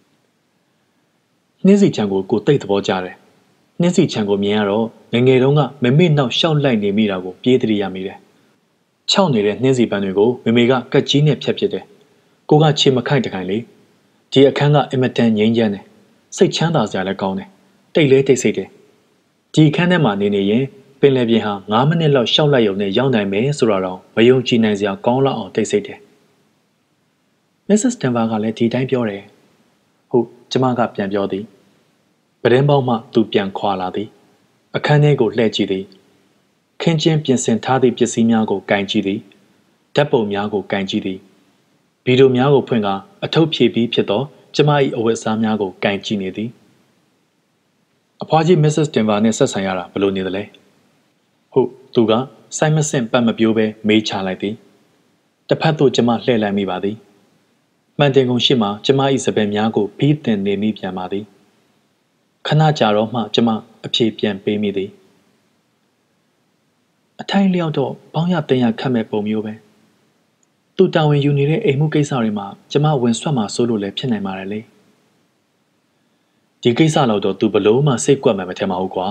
နှင်းစီချံကိုတိတ်သဘောကျတယ်နှင်းစီချံကိုမြင်ရတော့ငငယ်တုန်းကမမေနောက်ရှောက်လိုက်နေမိတာကိုပြေးတရရမိတယ်ခြောက်နေတဲ့နှင်းစီပန်းတွေကိုမမေကကက်ကြီးနဲ့ဖြတ်ပစ်တယ်ကိုကခြေမခိုက်တခိုင်လေဒီအခန်းကအင်မတန်ငြိမ်းချမ်းတယ်စိတ်ချမ်းသာစရာလည်းကောင်းတယ်တိတ်လဲတိတ်ဆိတ်တယ်ဒီအခန်းထဲမှာနေနေရင်ပင်လယ်ပြင်ဟာ9မိနစ်လောက်ရှောက်လိုက်ရုံနဲ့ရောက်နိုင်မယ်ဆိုတာတော့မယုံကြည်နိုင်စရာကောင်းလောက်အောင်တိတ်ဆိတ်တယ်။မစ္စစ်တန်ဗာကလည်းဒီတိုင်းပြောတယ်။ဟုတ်ကျမကပြန်ပြောသည်။ပရင်းပေါက်မှသူပြန်ခွာလာသည်။အခန်းထဲကိုလှည့်ကြည့်သည်။ခင်းချင်းပြင်ဆင်ထားသည့်ပစ္စည်းများကိုကင်ကြည့်သည်။ဓာတ်ပုံများကိုကင်ကြည့်သည်။ဗီဒီယိုများကိုဖွင့်ကာအထုပ်ဖြည့်ပြီးဖြစ်သောကျမ၏အဝတ်အစားများကိုကင်ကြည့်နေသည်။အဖွားကြီးမစ္စစ်တန်ဗာနဲ့ဆက်ဆံရတာဘယ်လိုနေသလဲ။ဟုတ်သူကစိုက်မစင်ပတ်မပြိုးပဲမေးချလိုက်သည်တစ်ဖက်သို့ကျမလှည့်လိုက်မိပါသည်မှန်တင်ကုန်ရှိမှကျမ၏စပယ်များကိုဖီးတင်နေမိပြန်ပါသည်ခဏကြာတော့မှကျမအဖြေပြန်ပေးမိသည်အထိုင်လျောက်တော့ဘောင်းရတင်ရခတ်မဲ့ပုံမျိုးပဲသူတာဝန်ယူနေတဲ့အိမ်မှုကိစ္စတွေမှာကျမဝင်ဆွတ်မှာစိုးလို့လည်းဖြစ်နိုင်ပါတယ်လေဒီကိစ္စတော့သူဘလို့မှစိတ်ကွက်မှမထင်ပါဘူးကွာ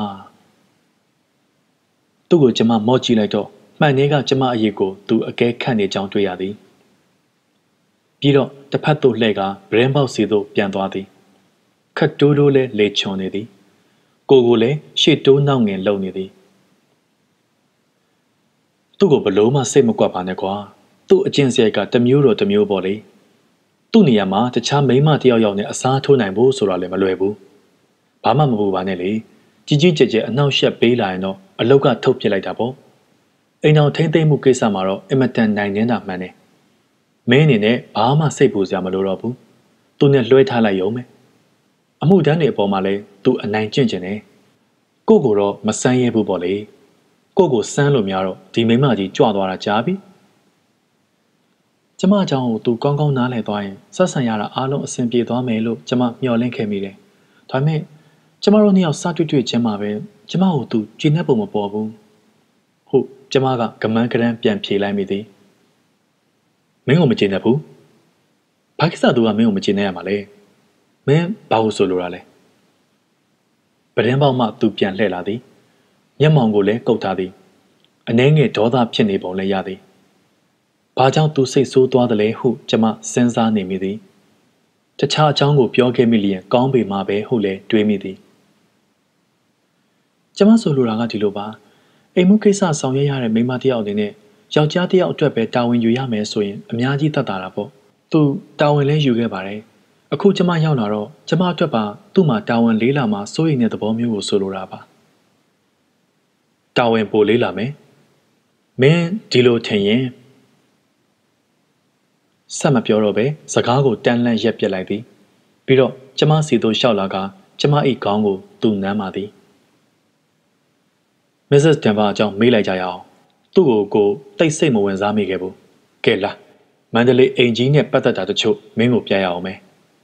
သူ့ကိုကျမမော့ကြည့်လိုက်တော့မှန်သေးကကျမအရေးကိုသူအကဲခတ်နေကြောင်းတွေ့ရသည်ပြီးတော့တစ်ဖက်သို့လှည့်ကဘရင်းပေါက်စီသို့ပြန်သွားသည်ခတ်တိုးတိုးလဲလေချွန်နေသည်ကိုလည်းရှေ့တိုးနောက်ငင်လှုပ်နေသည်သူ့ကိုဘလို့မှစိတ်မကွက်ပါနဲ့ကွာသူ့အကျင့်စရိုက်ကတမျိုးပေါ့လေသူ့နေရာမှာတခြားမိန်းမတယောက်ယောက်နဲ့အစားထိုးနိုင်ဖို့ဆိုတာလည်းမလွယ်ဘူးဘာမှမပူပါနဲ့လေကြီးကြီးကျယ်ကျယ်အနှောက်အယှက်ပေးလာရင်တော့အလောက်ကထုတ်ပစ်လိုက်တာပေါ့အိမ်တော်ထိမ့်သိမ့်မှုကိစ္စမှာတော့အင်မတန်နိုင်နေတာမှန်တယ်မင်းအနေနဲ့ဘာမှစိတ်ပူစရာမလိုတော့ဘူးသူနဲ့လွှဲထားလိုက်ရုံပဲအမှုတန်းတွေအပေါ်မှာလဲသူအနိုင်ကျင့်ကျင်တယ်ကိုကိုတော့မဆန်းရဲဘူးပေါ့လေကိုကိုစမ်းလို့များတော့ဒီမိမကြီးကြွသွားတာကြားပြီကျမအကြောင်းကိုသူကောင်းကောင်းနားလည်သွားရင်ဆက်ဆံရတာအားလုံးအဆင်ပြေသွားမယ်လို့ကျမမျှော်လင့်ခဲ့မိတယ်ဒါပေမဲ့ကျမတို့နှစ်ယောက်စတွေ့ချင်းမှာပဲကျမကိုသူကြည်နှက်ပုံမပေါ်ဘူးဟုတ်ကျမကကမန်းကရန်ပြန်ဖြေလိုက်မိသည်မင်းကိုမကြည်နှက်ဘူးဘာကိစ္စသူကမင်းကိုမကြည်နှက်ရမှာလဲမင်းဘာလို့ဆိုလိုတာလဲပဒင်းပေါက်မှသူပြန်လှည့်လာသည်မျက်မှောင်ကိုလည်းကုတ်ထားသည်အနှဲငယ်ဒေါသဖြစ်နေပုံလည်းရသည်ဘာကြောင့်သူစိတ်ဆိုးသွားသလဲဟုကျမစဉ်းစားနေမိသည်တခြားအကြောင်းကိုပြောခဲ့မိလျင်ကောင်းပေမှာပဲဟုလည်းတွေးမိသည်ကျမဆိုလိုတာကဒီလိုပါအိမ်မှုကိစ္စဆောင်ရွက်ရတဲ့မိန်းမတစ်ယောက်အနေနဲ့ယောက်ျားတစ်ယောက်အတွက်ပဲတာဝန်ယူရမယ်ဆိုရင်အများကြီးတတ်တာပေါ့သူတာဝန်လည်းယူခဲ့ပါတယ်အခုကျမရောက်လာတော့ကျမအတွက်ပါသူ့မှာတာဝန်လေးလာမှာစိုးရိမ်တဲ့သဘောမျိုးကိုဆိုလိုတာပါတာဝန်ပိုလေးလာမယ်မင်းဒီလိုထင်ရင်ဆက်မပြောတော့ပဲစကားကိုတန်းလန့်ရက်ပြစ်လိုက်သည်ပြီးတော့ကျမစီတို့လျှောက်လာကကျမ၏ခေါင်းကိုသူ့နမ်းပါသည်မစ္စစ်တန်ဘာအကြောင်းမေးလိုက်ကြရအောင်သူ့ကိုတိတ်ဆိတ်မဝင်စားမိခဲ့ဘူးကဲလာမန္တလေးအိမ်ကြီးနဲ့ပတ်သက်တာတချို့မင်းကိုပြရအောင်မယ်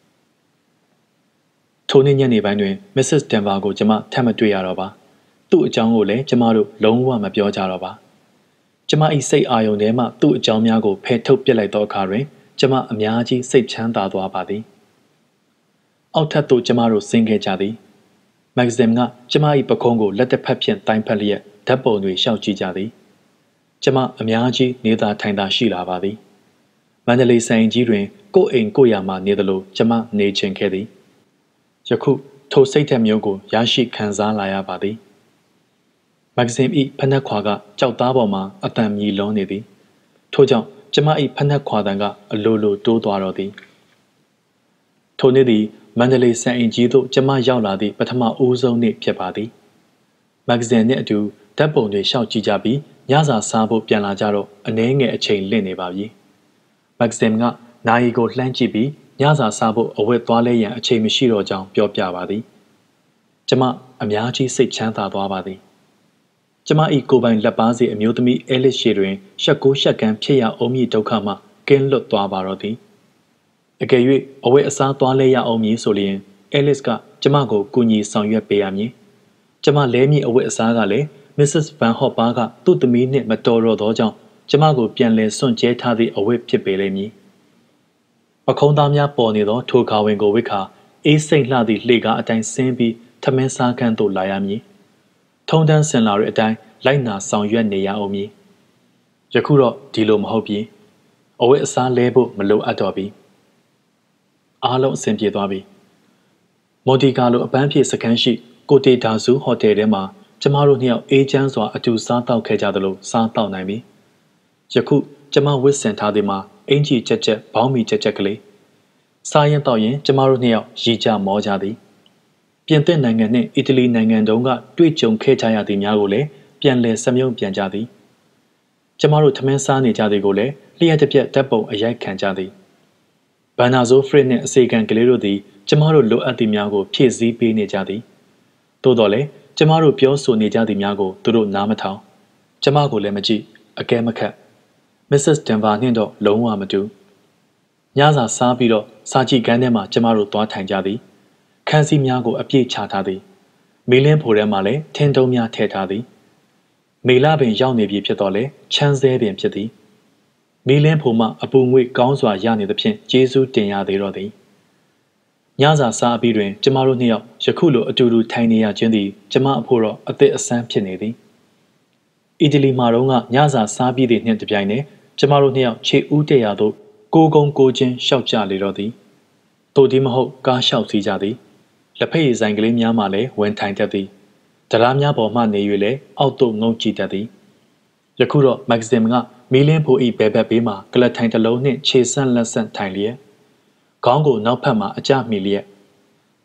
ထိုနေ့ညနေပိုင်းတွင်မစ္စစ်တန်ဘာကိုကျမထပ်မတွေ့ရတော့ပါသူ့အကြောင်းကိုလည်းကျမတို့လုံးဝမပြောကြတော့ပါကျမ၏စိတ်အာရုံထဲမှသူ့အကြောင်းများကိုဖယ်ထုတ်ပစ်လိုက်သောအခါတွင်ကျမအများကြီးစိတ်ချမ်းသာသွားပါသည်အောက်ထပ်သို့ကျမတို့ဆင်းခဲ့ကြသည်မဂ္ဂဇင်းကကျမ၏ပခုံးကိုလက်တစ်ဖက်ဖြင့်တိုင်းဖက်လျက်ဓာတ်ပုံတွေရှောက်ကြည့်ကြသည်ကျမအများကြီးနေသာထိုင်သာရှိလာပါသည်မန္တလေးဆိုင်ကြီးတွင်ကိုယ့်အိမ်ကိုယ့်ယာမှနေသလိုကျမနေချင်ခဲ့သည်ယခုထိုစိတ်ထက်မျိုးကိုရရှိခံစားလာရပါသည်မဂ္ဂဇင်း၏ဖက်နှက်ခွာကကြောက်သားပေါ်မှာအတန်မြည်လုံးနေသည်ထို့ကြောင့်ကျမ၏ဖက်နှက်ခွာတန်ကအလိုလိုတိုးသွားတော့သည်ထိုနေ့သည်မန္တလေးစံအိမ်ကြီးသို့ကျမရောက်လာသည့်ပထမဦးဆုံးနေ့ဖြစ်ပါသည်မဂ္ဂဇင်းနှင့်အတူဓာတ်ပုံတွေရှောက်ကြည့်ကြပြီးညစာစားဖို့ပြန်လာကြတော့အနည်းငယ်အချိန်လင့်နေပါပြီမဂ္ဂဇင်းကနိုင်ကိုလှမ်းကြည့်ပြီးညစာစားဖို့အဝတ်သွားလဲရန်အချိန်မရှိတော့ကြောင်းပြောပြပါသည်ကျမအများကြီးစိတ်ချမ်းသာသွားပါသည်ကျမ၏ကိုယ်ပိုင်လက်ပါစီအမျိုးသမီးအဲလစ်ရှေတွင်ရှက်ကိုရှက်ကန်းဖြစ်ရအောင်မည်ဒုက္ခမှကင်းလွတ်သွားပါတော့သည်အကယ်၍အဝတ်အစားသွားလဲရအောင်မည်ဆိုလျင်အဲလစ်ကကျမကိုကူညီဆောင်ရွက်ပေးရမည်ကျမလဲမည်အဝတ်အစားကလည်းမစ္စစ်ဗန်ဟော့ပါကသူ့သမီးနှင့်မတော်တော့သောကြောင့်ကျမကိုပြန်လည်စွန့်ကြဲထားသည့်အဝတ်ဖြစ်ပေလိမ့်မည်ပခုံးသားများပေါ်နေသောထိုခါဝင်ကိုဝိခါအေးစိမ့်လှသည့်လှေကားအတိုင်းဆင်းပြီးထမင်းစားခန်းသို့လာရမည်ထုံတန်းစင်လာတဲ့အတိုင်းလိုက်နာဆောင်ရွက်နေရအောင်မည်ယခုတော့ဒီလိုမဟုတ်ပြီအဝတ်အစားလဲဖို့မလိုအပ်တော့ပြီအားလုံးအဆင်ပြေသွားပြီမော်ဒီကာလိုအပန်းဖြေစခန်းရှိကိုတေဒါဇူဟိုတယ်ထဲမှာကျမတို့နှစ်ယောက်အေးချမ်းစွာအတူစားတောက်ခဲ့ကြသလိုစားတောက်နိုင်ပြီယခုကျမဝစ်ဆင်ထားသည်မှာအင်ကြီးချက်ချက်ဘောင်းမီချက်ချက်ကလေးစားရင်တောက်ရင်ကျမတို့နှစ်ယောက်ရီကြမောကြသည်ပြင်သစ်နိုင်ငံနှင့်အီတလီနိုင်ငံတုန်းကတွေ့ကြုံခဲ့ကြရသည်များကိုလည်းပြန်လည်စမြုံပြန်ကြသည်ကျမတို့ထမင်းစားနေကြသည်ကိုလည်းလျှက်တစ်ပြက်ဓာတ်ပုံအရိုက်ခံကြသည်ဘန်နာဇိုဖရစ်နှင့်အစီကန်ကလေးတို့သည်ကျမတို့လိုအပ်သည်များကိုဖြည့်ဆည်းပေးနေကြသည်သို့တော်လည်းကျမတို့ပြောဆိုနေကြသည်များကိုသူတို့နားမထောင်ကျမကိုလည်းမကြည့်အကဲမခတ်မစ္စစ်တန်ဘာနှင့်တော့လုံးဝမတူညစာစားပြီးတော့စာကြည့်ခန်းထဲမှာကျမတို့သွားထိုင်ကြသည်ခန်းစည်းများကိုအပြည့်ချထားသည်မီလင်းဖိုထဲမှာလည်းထင်းတုံးများထည့်ထားသည်မေလပင်ရောက်နေပြီဖြစ်တော့လေချမ်းစဲပင်ဖြစ်သည်မီလင်းဖိုမှအပူငွေ့ကောင်းစွာရနေသဖြင့်ကျေးဇူးတင်ရသေးတော့သည်ညစာစားအပြီးတွင်ကျမတို့နှစ်ယောက်ယခုလိုအတူတူထိုင်နေရခြင်းသည်ကျမအဖို့တော့အသစ်အဆန်းဖြစ်နေသည်အီတလီမှာတော့ညစာစားပြီးသည့်နှင့်တပြိုင်နက်ကျမတို့နှစ်ယောက်ခြေဦးတရာသို့ကိုကုန်းကိုချင်းရှောက်ကြလေတော့သည်တို့ဒီမဟုတ်ကားလျှောက်စီးကြသည်လက်ဖက်ရည်ဆိုင်ကလေးများမှလည်းဝင်ထိုင်တတ်သည်တရားများပေါ်မှနေ၍လည်းအောက်သို့ငုံကြည့်တတ်သည်ယခုတော့မဂ္ဂဇင်းကမီလင်းဖို၏ဘဲဘက်ဘေးမှာကလတ်ထိုင်တစ်လုံးနှင့်ခြေဆန့်လက်ဆန့်ထိုင်လျက်ခေါင်းကိုနောက်ဖက်မှအကျမိလျက်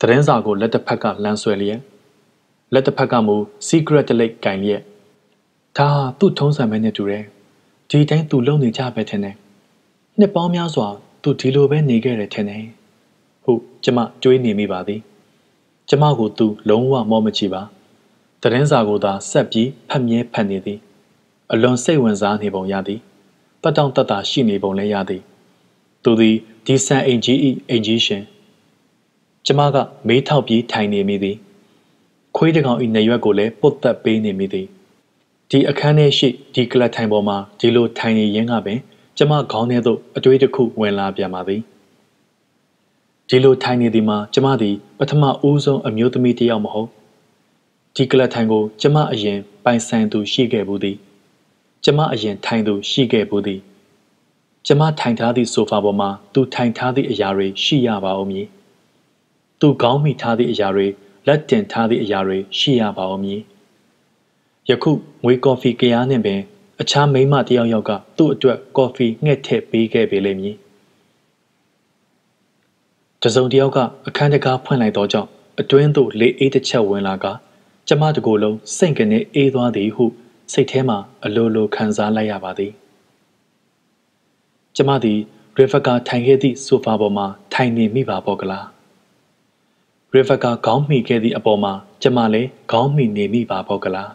သတင်းစာကိုလက်တစ်ဖက်ကလမ်းဆွဲလျက်လက်တစ်ဖက်ကမူ secret တလိပ်ကင်လျက်ဒါဟာသူ့ထုံးစံပဲနဲ့တူတယ်ဒီတိုင်းသူလုံနေကြပဲထင်တယ်နှစ်ပေါင်းများစွာသူဒီလိုပဲနေခဲ့တယ်ထင်တယ်ဟုတ်ကျမတွေးနေမိပါသည်ကျမကိုသူလုံးဝမောမချီပါသတင်းစာကိုသာဆက်ပြီးဖတ်မြဲဖတ်နေသည်အလွန်စိတ်ဝင်စားနေပုံရသည်တတ်တောင့်တတရှိနေပုံလည်းရသည်သူသည်ဒီဆန်အင်ကြီး၏အင်ကြီးရှင်ကျမကမေးထောက်ပြီးထိုင်နေမိသည်ခွေးတကောင်၏နေရွက်ကိုလည်းပုတ်သက်ပေးနေမိသည်ဒီအခန်းထဲရှိဒီကလတ်ထိုင်ပေါ်မှာဒီလိုထိုင်နေရင်းကပင်ကျမခေါင်းထဲသို့အတွေးတစ်ခုဝင်လာပြန်ပါသည်ဒီလိုထိုင်နေသည်မှာကျမသည်ပထမဦးဆုံးအမျိုးသမီးတစ်ယောက်မဟုတ်ဒီကလတ်ထိုင်ကိုကျမအရင်ပိုင်ဆိုင်သူရှိခဲ့ဘူးသည်ကျမအရင်ထိုင်သူရှိခဲ့ဘူးသည်ကျမထိုင်ထားသည့်ဆိုဖာပေါ်မှာသူထိုင်ထားသည့်အရာတွေရှိရပါဦးမည်သူခေါင်းမိထားသည့်အရာတွေလက်တင်ထားသည့်အရာတွေရှိရပါဦးမည်ယခုငွေကော်ဖီကရားနှင့်ပင်အခြားမိန်းမတစ်ယောက်ယောက်ကသူ့အတွက်ကော်ဖီငှက်ထည့်ပေးခဲ့ပေလိမ့်မည်တစုံတစ်ယောက်ကအခန်းတကားဖွင့်လိုက်သောကြောင့်အတွင်းသို့လေအေးတစ်ချက်ဝင်လာကကျမတကိုယ်လုံးစိတ်ကနေအေးသွားသည်ဟုစိတ်ထဲမှအလိုလိုခံစားလိုက်ရပါသည်ကျမသည်ရီဖာကာထိုင်ခဲ့သည့်ဆိုဖာပေါ်မှာထိုင်နေမိပါပေါ့ကလားရီဖာကာခေါင်းမိခဲ့သည့်အပေါ်မှာကျမလည်းခေါင်းမိနေမိပါပေါ့ကလား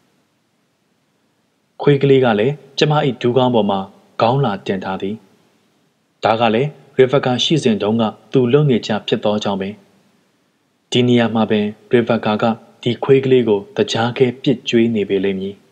ခွေးကလေးကလည်းကျမ၏ဒူးခေါင်းပေါ်မှာခေါင်းလာတင်ထားသည်ဒါကလည်းရီဖာကာရှိစဉ်တုန်းကသူလုံနေကြဖြစ်သောကြောင့်ပင်ဒီနေရာမှာပင်ရီဖာကာကဒီခွေးကလေးကိုတကြားခဲပစ်ကျွေးနေပေလိမ့်မည်